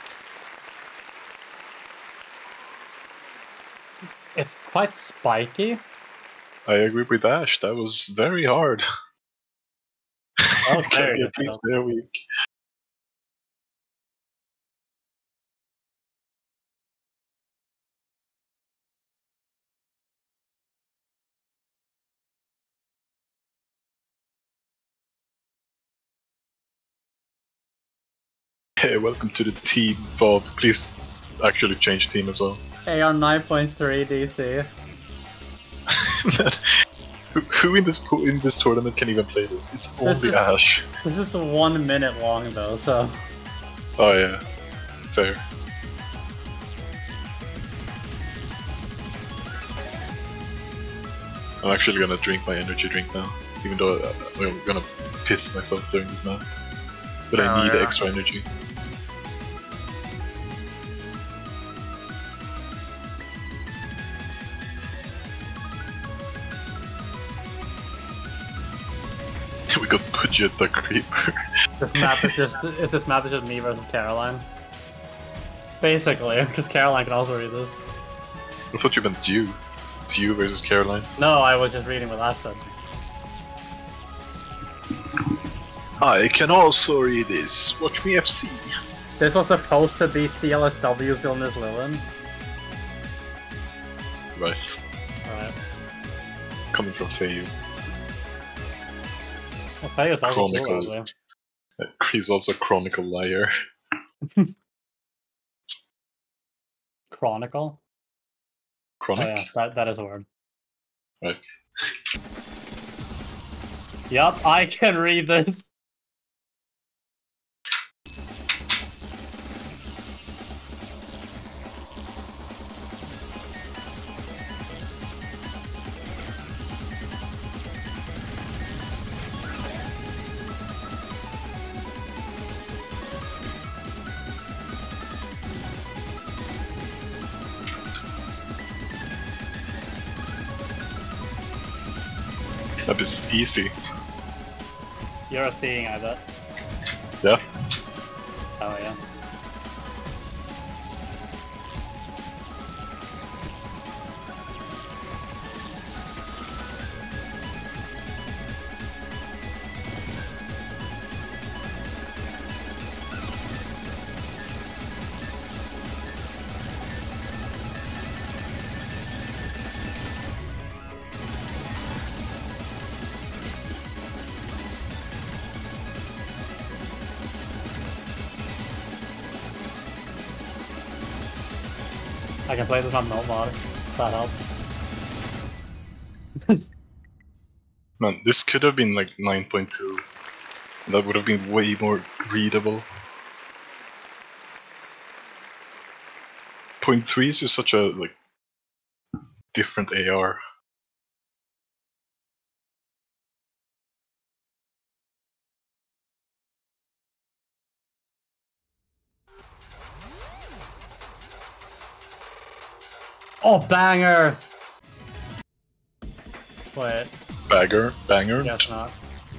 It's quite spiky. I agree with Ash, that was very hard. That was very At least difficult. they're weak. Hey, welcome to the team, Bob. Please actually change team as well. AR 9.3 DC. Who in this tournament can even play this? It's only is- Ash. This is 1 minute long though, so Oh yeah, fair. I'm actually gonna drink my energy drink now, even though I'm gonna piss myself during this map. But I need extra energy. We got Budget the Creeper. this map is just me versus Caroline. Basically, because Caroline can also read this. I thought you meant you. It's you versus Caroline. No, I was just reading what that said. I can also read this. Watch me FC. This was supposed to be CLSW Zilnis Lilin. Right. Alright. Coming from Feiyu. Well, Faye is also Chronicle. cool, actually. He's also a chronicle liar. Chronicle? Chronic? Oh yeah, that is a word. Right. Yup, I can read this. That is easy. You're a seeing, I bet. Yeah. Oh yeah. I can play this on melt mod. If that helps. Man, this could have been like 9.2. That would have been way more readable. 0.3 is just such a like different AR. Oh, banger! Wait, Banger? guess not.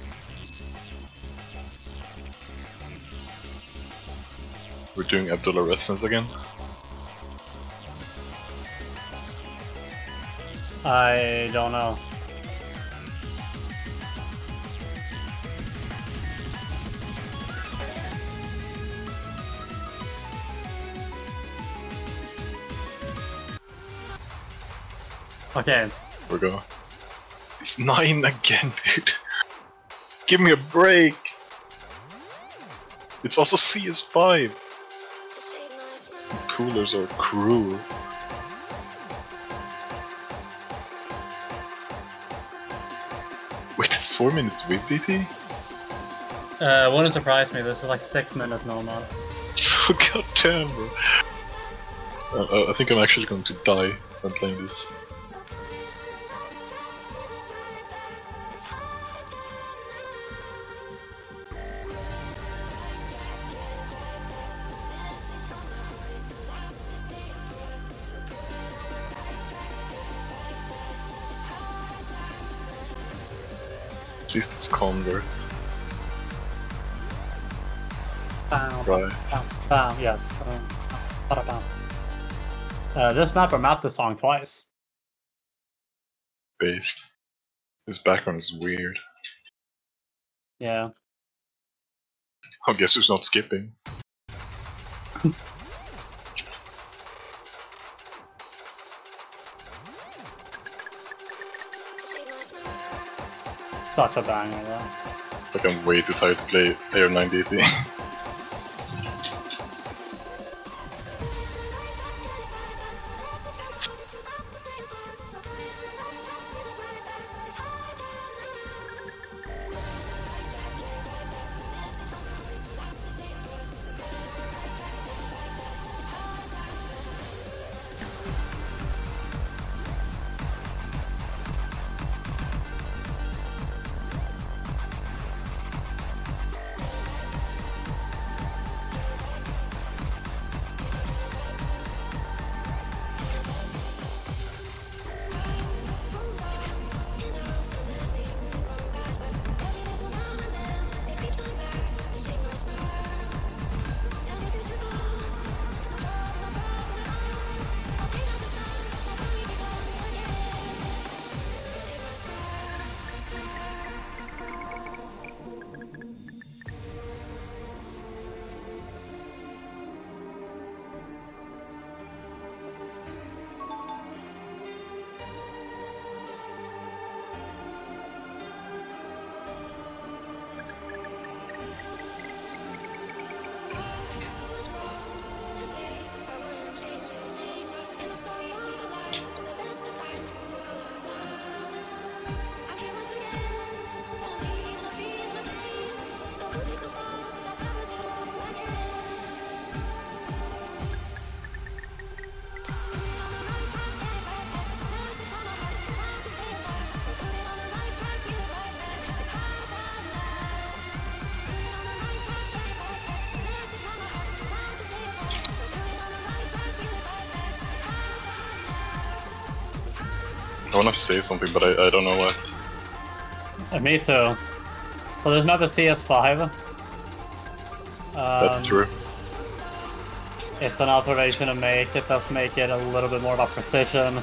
We're doing Abdullah Resistance again. I don't know. Okay. We go. It's 9 again, dude. Give me a break. It's also CS5. Coolers are cruel. Wait, it's 4 minutes with DT? Wouldn't surprise me. This is like 6 minutes normal. God damn, bro. I think I'm actually going to die when playing this. At least it's convert. Bam, Right. bam, bam, yes. Bam. This map, I mapped the song twice. Based. His background is weird. Yeah. I guess who's not skipping? Such a banger, though. Like I'm way too tired to play AR9 DT. I wanna say something, but I don't know what. Me too. Well, there's not the CS5. That's true. It's an observation to make. It does make it a little bit more about precision,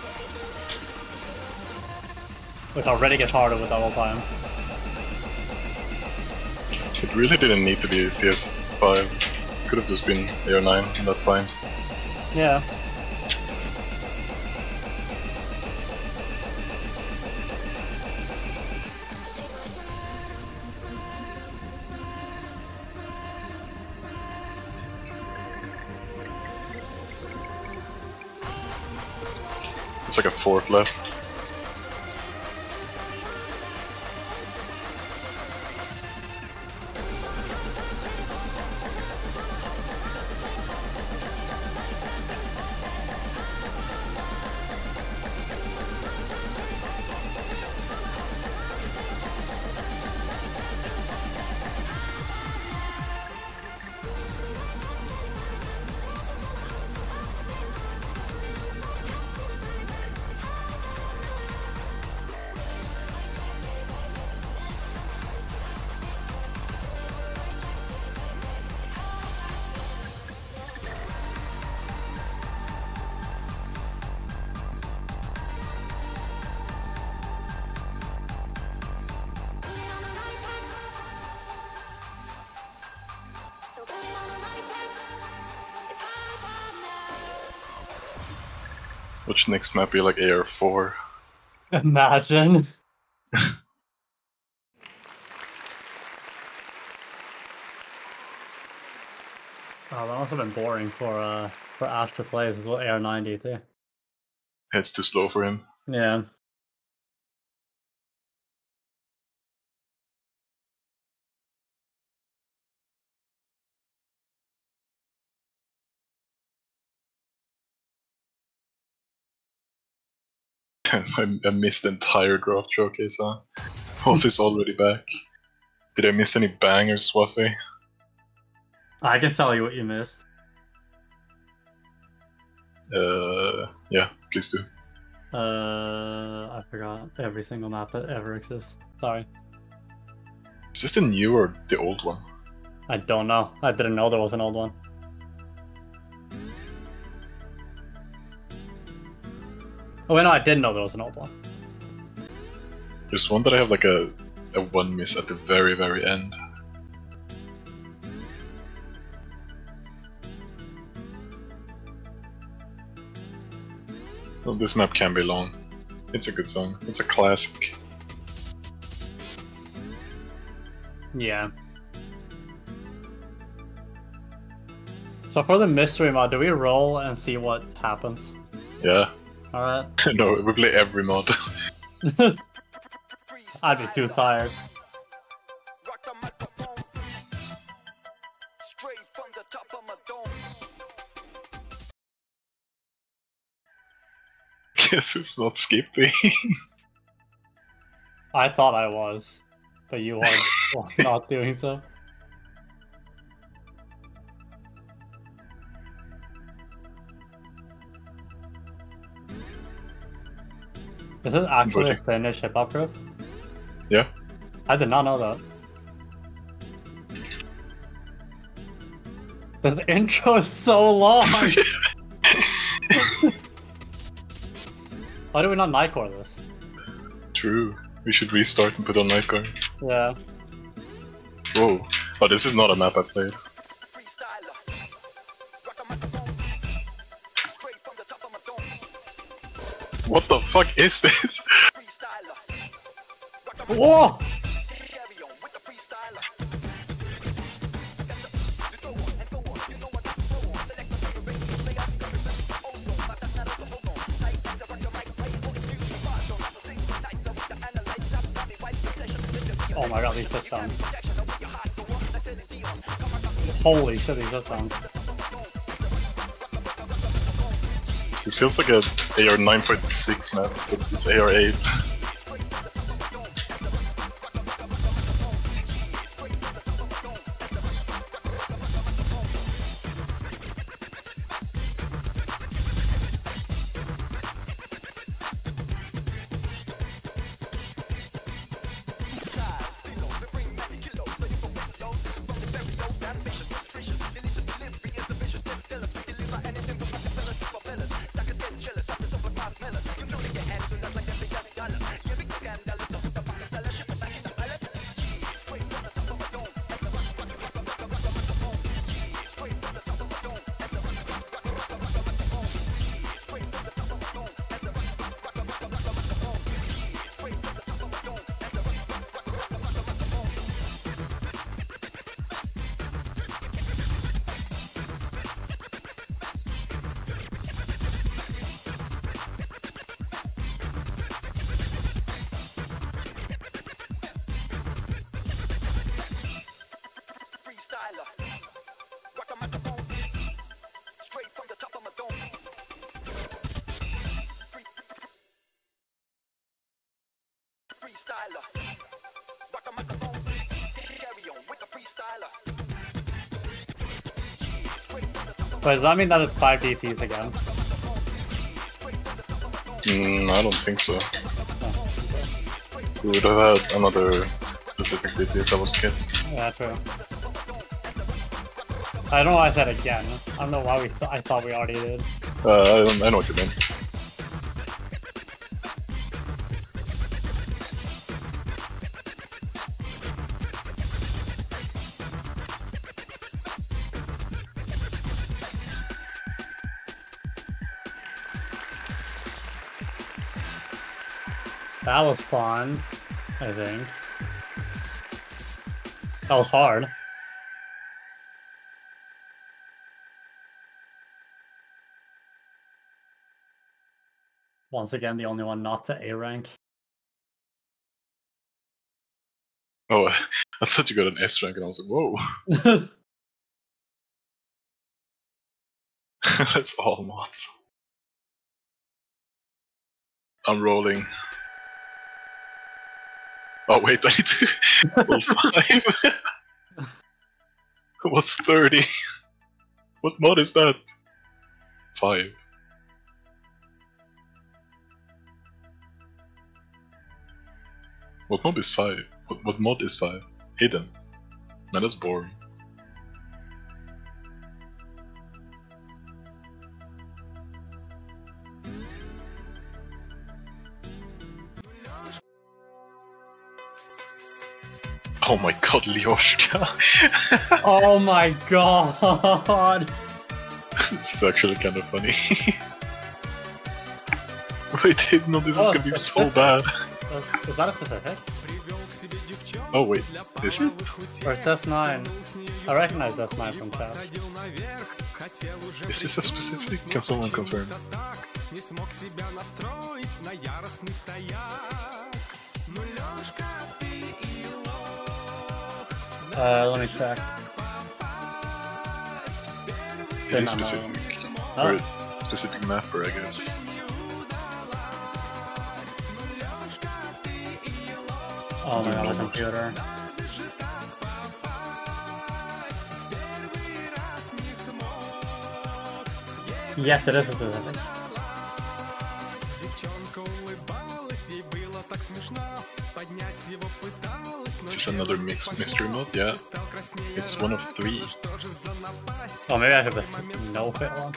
which already gets harder with double time. It really didn't need to be CS5. Could have just been AR9, and that's fine. Yeah. It's like a fourth left. Which next map be like AR4? Imagine. Oh, that must have been boring for Ash to play as well. AR90 too. It's too slow for him. Yeah. I missed the entire draft showcase, huh? Wolf is already back. Did I miss any bangers, Swaffy? I can tell you what you missed. Yeah, please do. I forgot every single map that ever exists. Sorry. Is this the new or the old one? I don't know. I didn't know there was an old one. Oh wait, no, I did know there was an old one. There's one that I have like a one miss at the very, very end. Well, this map can be long. It's a good song. It's a classic. Yeah. So for the mystery mod, do we roll and see what happens? Yeah. Alright. No, we play every mod. I'd be too tired. Guess who's not skipping? I thought I was, but you are not doing so. Is this actually a Finnish hip-hop group? Yeah. I did not know that. This intro is so long! Why do we not Nightcore this? True. We should restart and put on Nightcore. Yeah. Whoa. Oh, this is not a map I played. What the fuck is this? Whoa! Oh my god, these hit sounds. Holy shit, these hit sounds. It feels like a AR 9.6 map, but it's AR 8. Wait, does that mean that it's 5 DPs again? I don't think so. We would have had another specific DP if that was the case. Yeah, true. I don't know why I said again. I don't know why I thought we already did. I know what you mean. That was fun, I think. That was hard. Once again, the only one not to A rank. Oh, I thought you got an S rank and I was like, whoa. That's all mods. I'm rolling. Oh wait, I need to roll 5. What's 30? What mod is that? 5. What mod is 5? What mod is 5? Hidden. Man, that's boring. Oh my god, Lyoshka! Oh my god! This is actually kind of funny. Wait, no, this is gonna be so bad. Is that a specific? Oh wait, is it? Or is this 9? I recognize this 9 from chat. Is this a specific? Can someone confirm? Let me check. It is specific. Oh. Or a specific mapper, I guess. Oh my god, the computer. Yes, it is a specific. Is this another mystery mod? Yeah. It's one of 3. Oh, maybe I should have no fit one.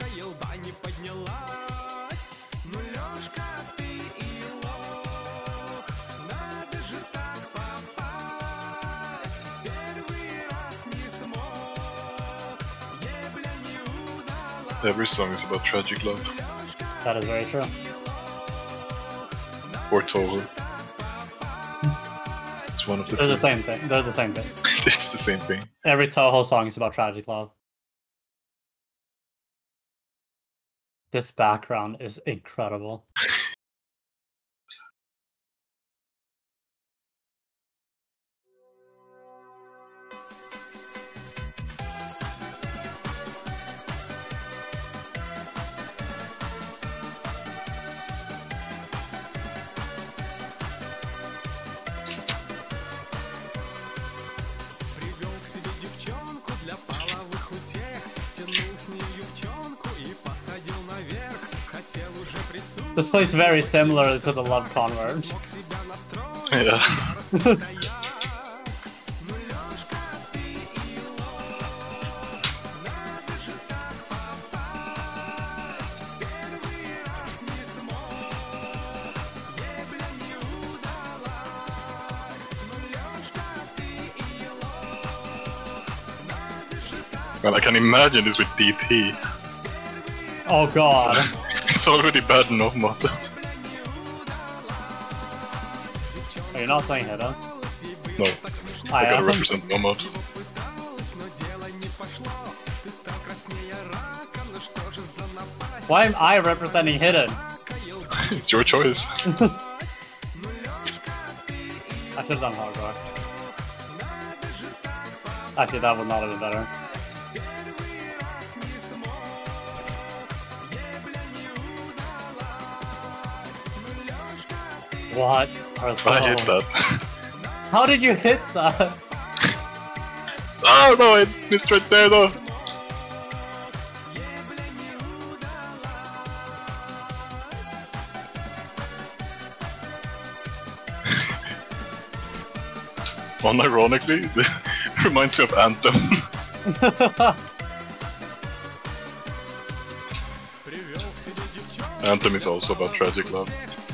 Every song is about tragic love. That is very true. Or Toru. It's one of the They're 2. the same thing. They're the same thing. It's the same thing. Every Toho song is about tragic love. This background is incredible. This plays very similar to the Love Converge. Yeah. Well, I can imagine this with DT. Oh god. It's already bad enough, mod. Are you not playing Hidden? No. I gotta am. represent no mod. Why am I representing Hidden? It's your choice. I should have done hardcore. Actually, that would not have been better. What? I hit that. How did you hit that? Oh no, I missed right there though. Unironically, it reminds me of Anthem. Anthem is also about tragic love.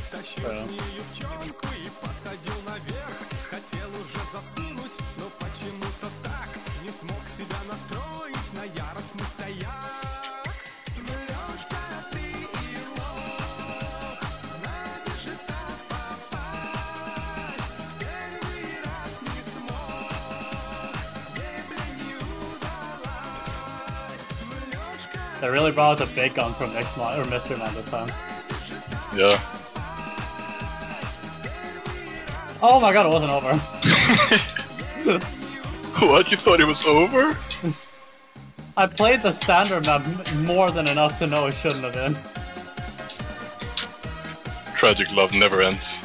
They really brought out the big gun from X-Mon or Mr. Man this time. Yeah. Oh my god, it wasn't over. What? You thought it was over? I played the standard map more than enough to know it shouldn't have been. Tragic love never ends.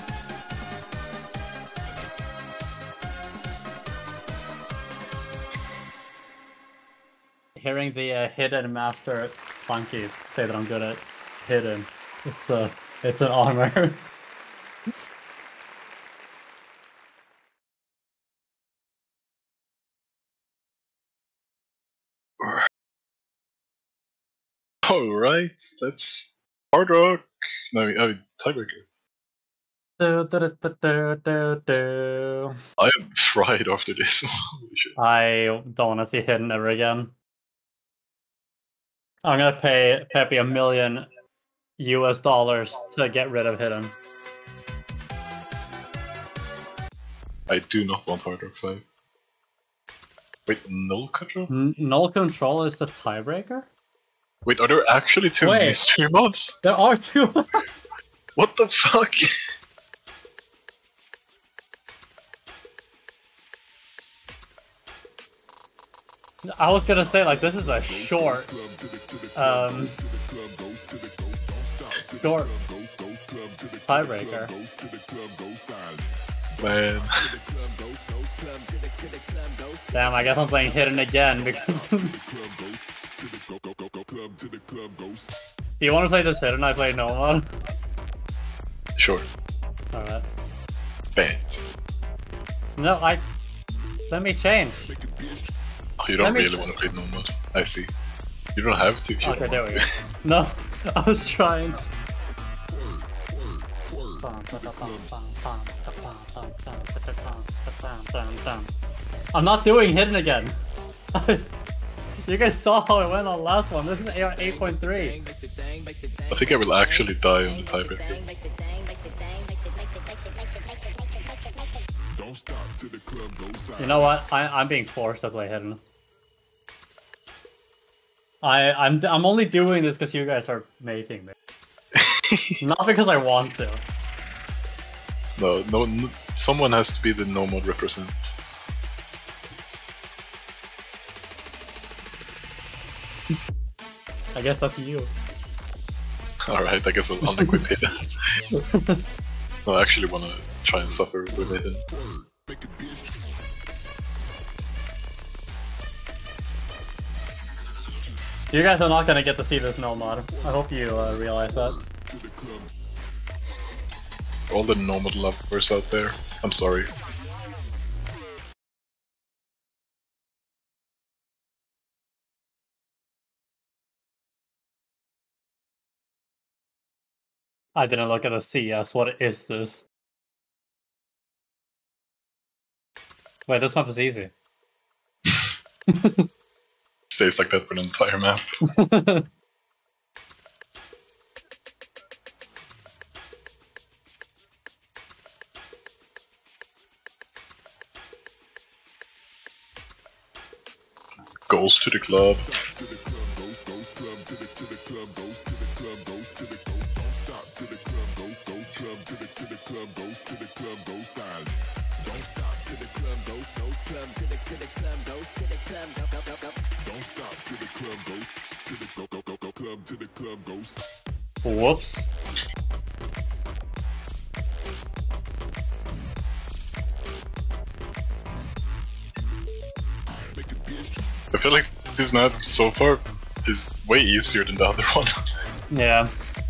Hearing the hidden master Funky say that I'm good at hidden, it's an honor. Alright, let's hard rock. No, I mean tiebreaker. I am fried after this. Holy shit. I don't want to see hidden ever again. I'm gonna pay Peppy $1 million US to get rid of hidden. I do not want hard rock 5. Wait, null control? Null control is the tiebreaker? Wait, are there actually two Wait. mystery mods? There are two. What the fuck? I was gonna say, like, this is a short, short tiebreaker. Man. Damn, I guess I'm playing hidden again because. Do you want to play this hidden? I play no one. Sure. Alright. Bang. No, let me change. Oh, you don't Let me- really want to play no mod. I see. You don't have to if you Okay, don't there want we to. go. No, I was trying to. I'm not doing hidden again. You guys saw how it went on last one. This is 8.3. I think I will actually die on the tiebreaker. You know what? I'm being forced to play hidden. I'm only doing this because you guys are making me. Not because I want to. No, someone has to be the no mod represent. I guess that's you. Alright, I guess I'll unequip hidden. No, I actually want to try and suffer with hidden. You guys are not gonna get to see this no mod. I hope you realize that. All the no mod lovers out there, I'm sorry. I didn't look at the CS. What is this? Wait, this map is easy. Says like that for an entire map. Goes to the club. Whoops. I feel like this map so far is way easier than the other one. Yeah.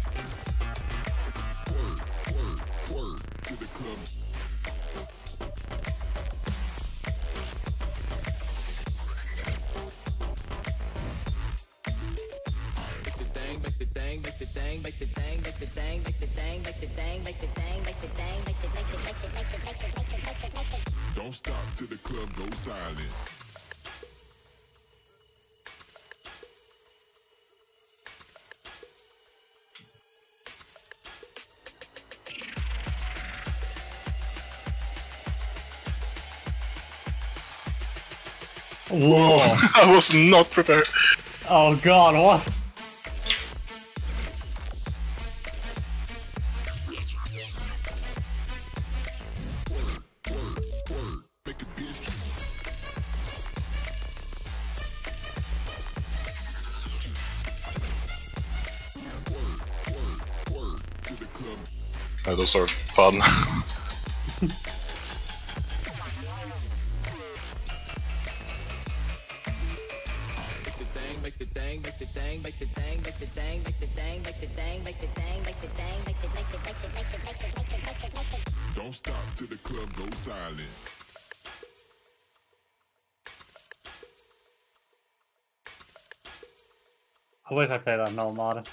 Don't stop till the club goes silent. Whoa. I was not prepared. Oh god, what? Make a bitch. To the club. Oh, those are fun. Don't stop till the club goes silent. I wish I played on no mod.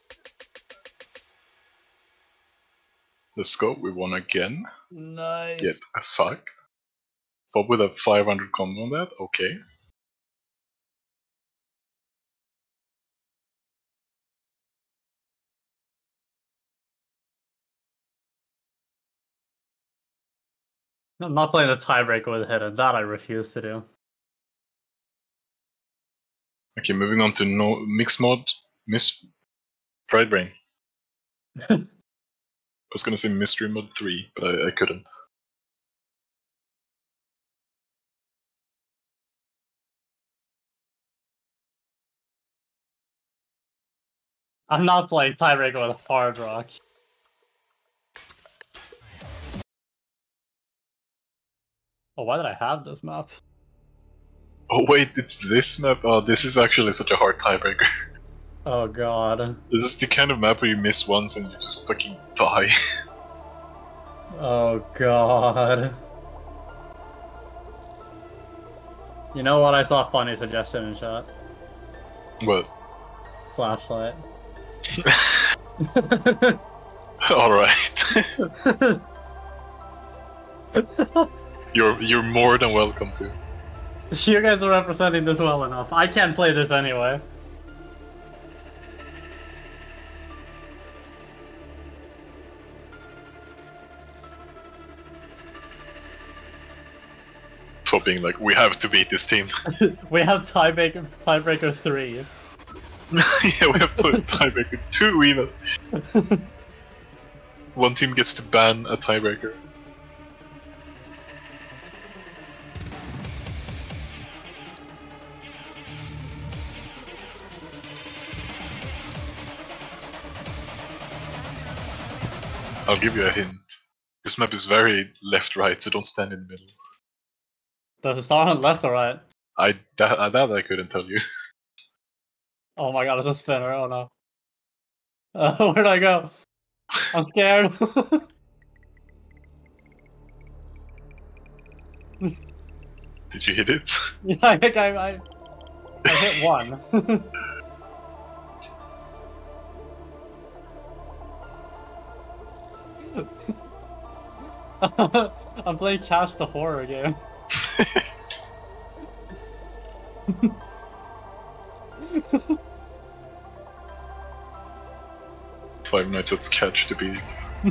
Let's go, we won again. Nice. Get a fuck. Fob with a 500 combo on that, okay. I'm not playing a tiebreaker with Hidden, that I refuse to do. Okay, moving on to no mixed mod, Miss Pride Brain. I was gonna say Mystery Mod 3, but I couldn't. I'm not playing tiebreaker with Hard Rock. Oh, why did I have this map? Oh wait, it's this map? Oh, this is actually such a hard tiebreaker. Oh god. This is the kind of map where you miss once and you just fucking die. Oh god. You know what? I saw a funny suggestion in chat. What? Flashlight. Alright. You're more than welcome to. You guys are representing this well enough. I can't play this anyway. For being like, we have to beat this team. We have tiebreaker 3. Yeah, we have tiebreaker 2 even. One team gets to ban a tiebreaker. I'll give you a hint. This map is very left-right, so don't stand in the middle. Does it start on left or right? That I couldn't tell you. Oh my god, it's a spinner. Oh no. Where'd I go? I'm scared. Did you hit it? Yeah, I think I hit one. I'm playing Cash the Horror game. Five Nights at Catch the Beat.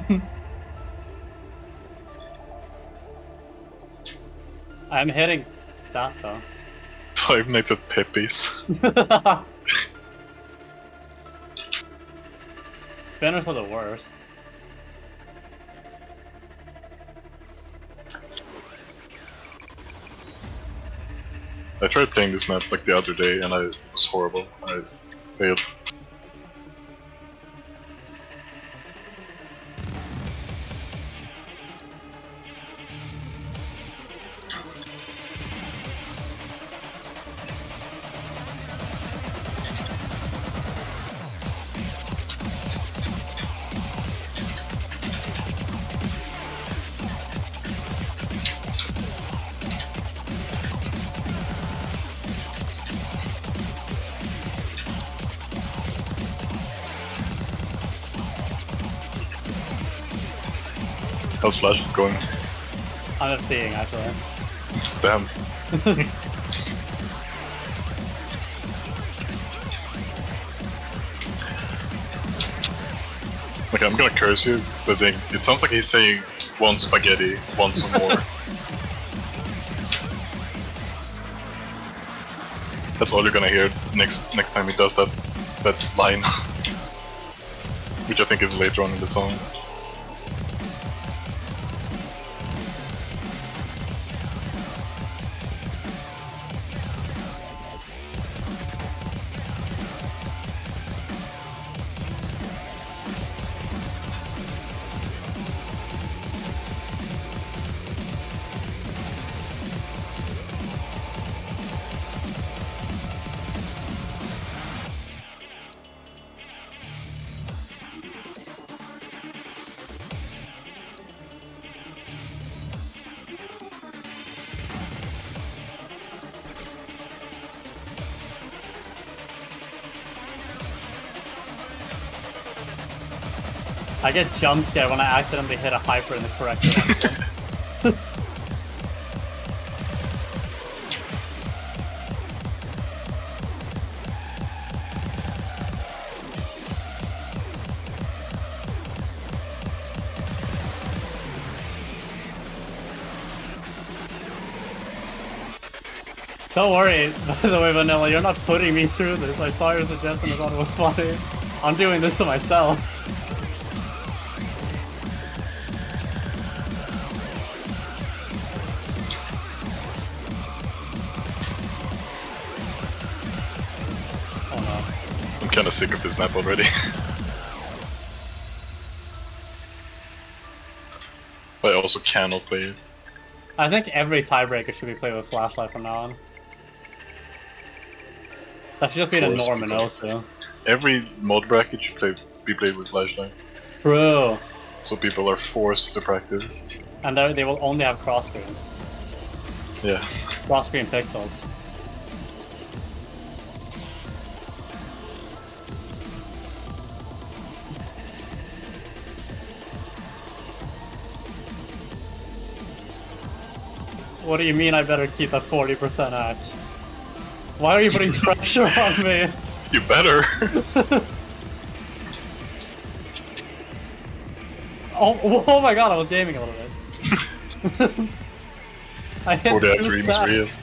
I'm hitting that though. Five Nights at Pepe's. Spinners are the worst. I tried playing this map like the other day and it was horrible. I failed. How's Flash going? I'm not seeing actually. Damn. Okay, I'm gonna curse you by saying it sounds like he's saying one spaghetti, want some more. That's all you're gonna hear next time he does that line, which I think is later on in the song. I get jump scared when I accidentally hit a hyper in the correct one. Don't worry, by the way, Vanilla, you're not putting me through this. I saw your suggestion, I thought it was funny. I'm doing this to myself. I'm kinda sick of this map already. But I also cannot play it. I think every tiebreaker should be played with flashlight from now on. That should just be the norm in also. Every mod bracket should be played with flashlights. True. So people are forced to practice. And they will only have cross screens. Yeah. Cross screen pixels. What do you mean I better keep that 40% edge? Why are you putting pressure on me? You better! Oh my god, I was gaming a little bit. I hit 40 two dreams stacks. real.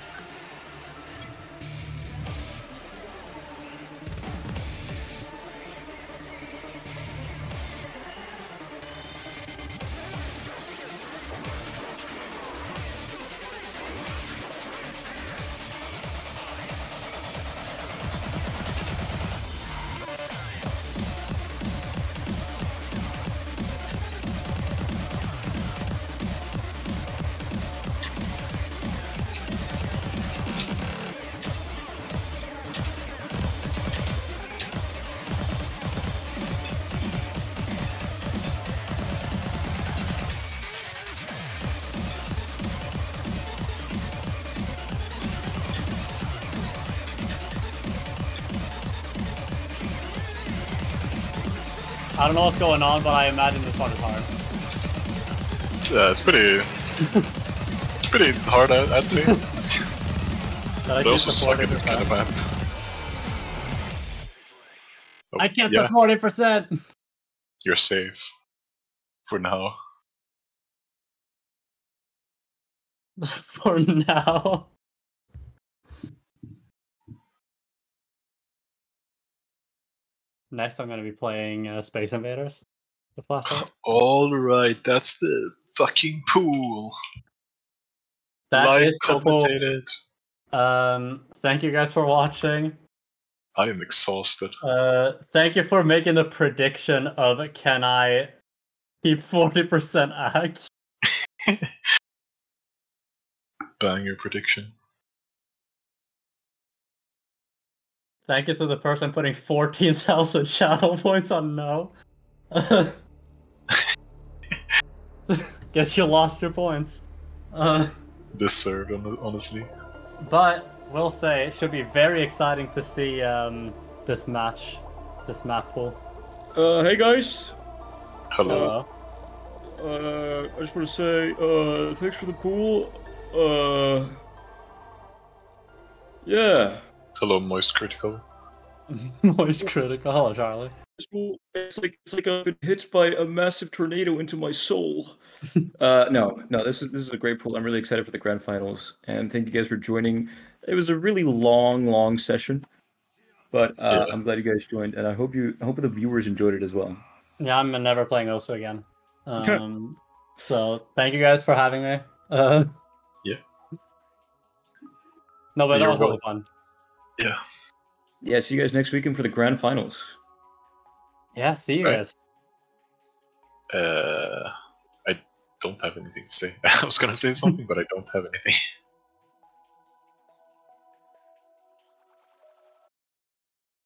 I don't know what's going on, but I imagine this one is hard. Yeah, it's pretty hard, I'd say. But I also suck at this kind of map. Oh, I kept the 40%! You're safe. For now. For now. Next I'm gonna be playing Space Invaders. The flashlight. Alright, that's the fucking pool. That Live is the pool. commentated. Thank you guys for watching. I am exhausted. Thank you for making the prediction of can I keep 40% ag? Banger prediction. Thank you to the person putting 14,000 channel points on no. Guess you lost your points. Deserved, honestly. But we'll say it should be very exciting to see this map pool. Hey guys. Hello. I just want to say, thanks for the pool. Yeah. Hello, Moist Critical. Moist critical. Hello, Charlie. This pool, it's like I've been hit by a massive tornado into my soul. No, this is a great pool. I'm really excited for the grand finals, and thank you guys for joining. It was a really long session, but Yeah. I'm glad you guys joined, and I hope the viewers enjoyed it as well. Yeah, I'm never playing Osu again. So thank you guys for having me. Yeah. No, but that You're was really fun. Yeah. Yeah, see you guys next weekend for the grand finals. Yeah, see you Right. guys. I don't have anything to say. I was gonna say something, but I don't have anything.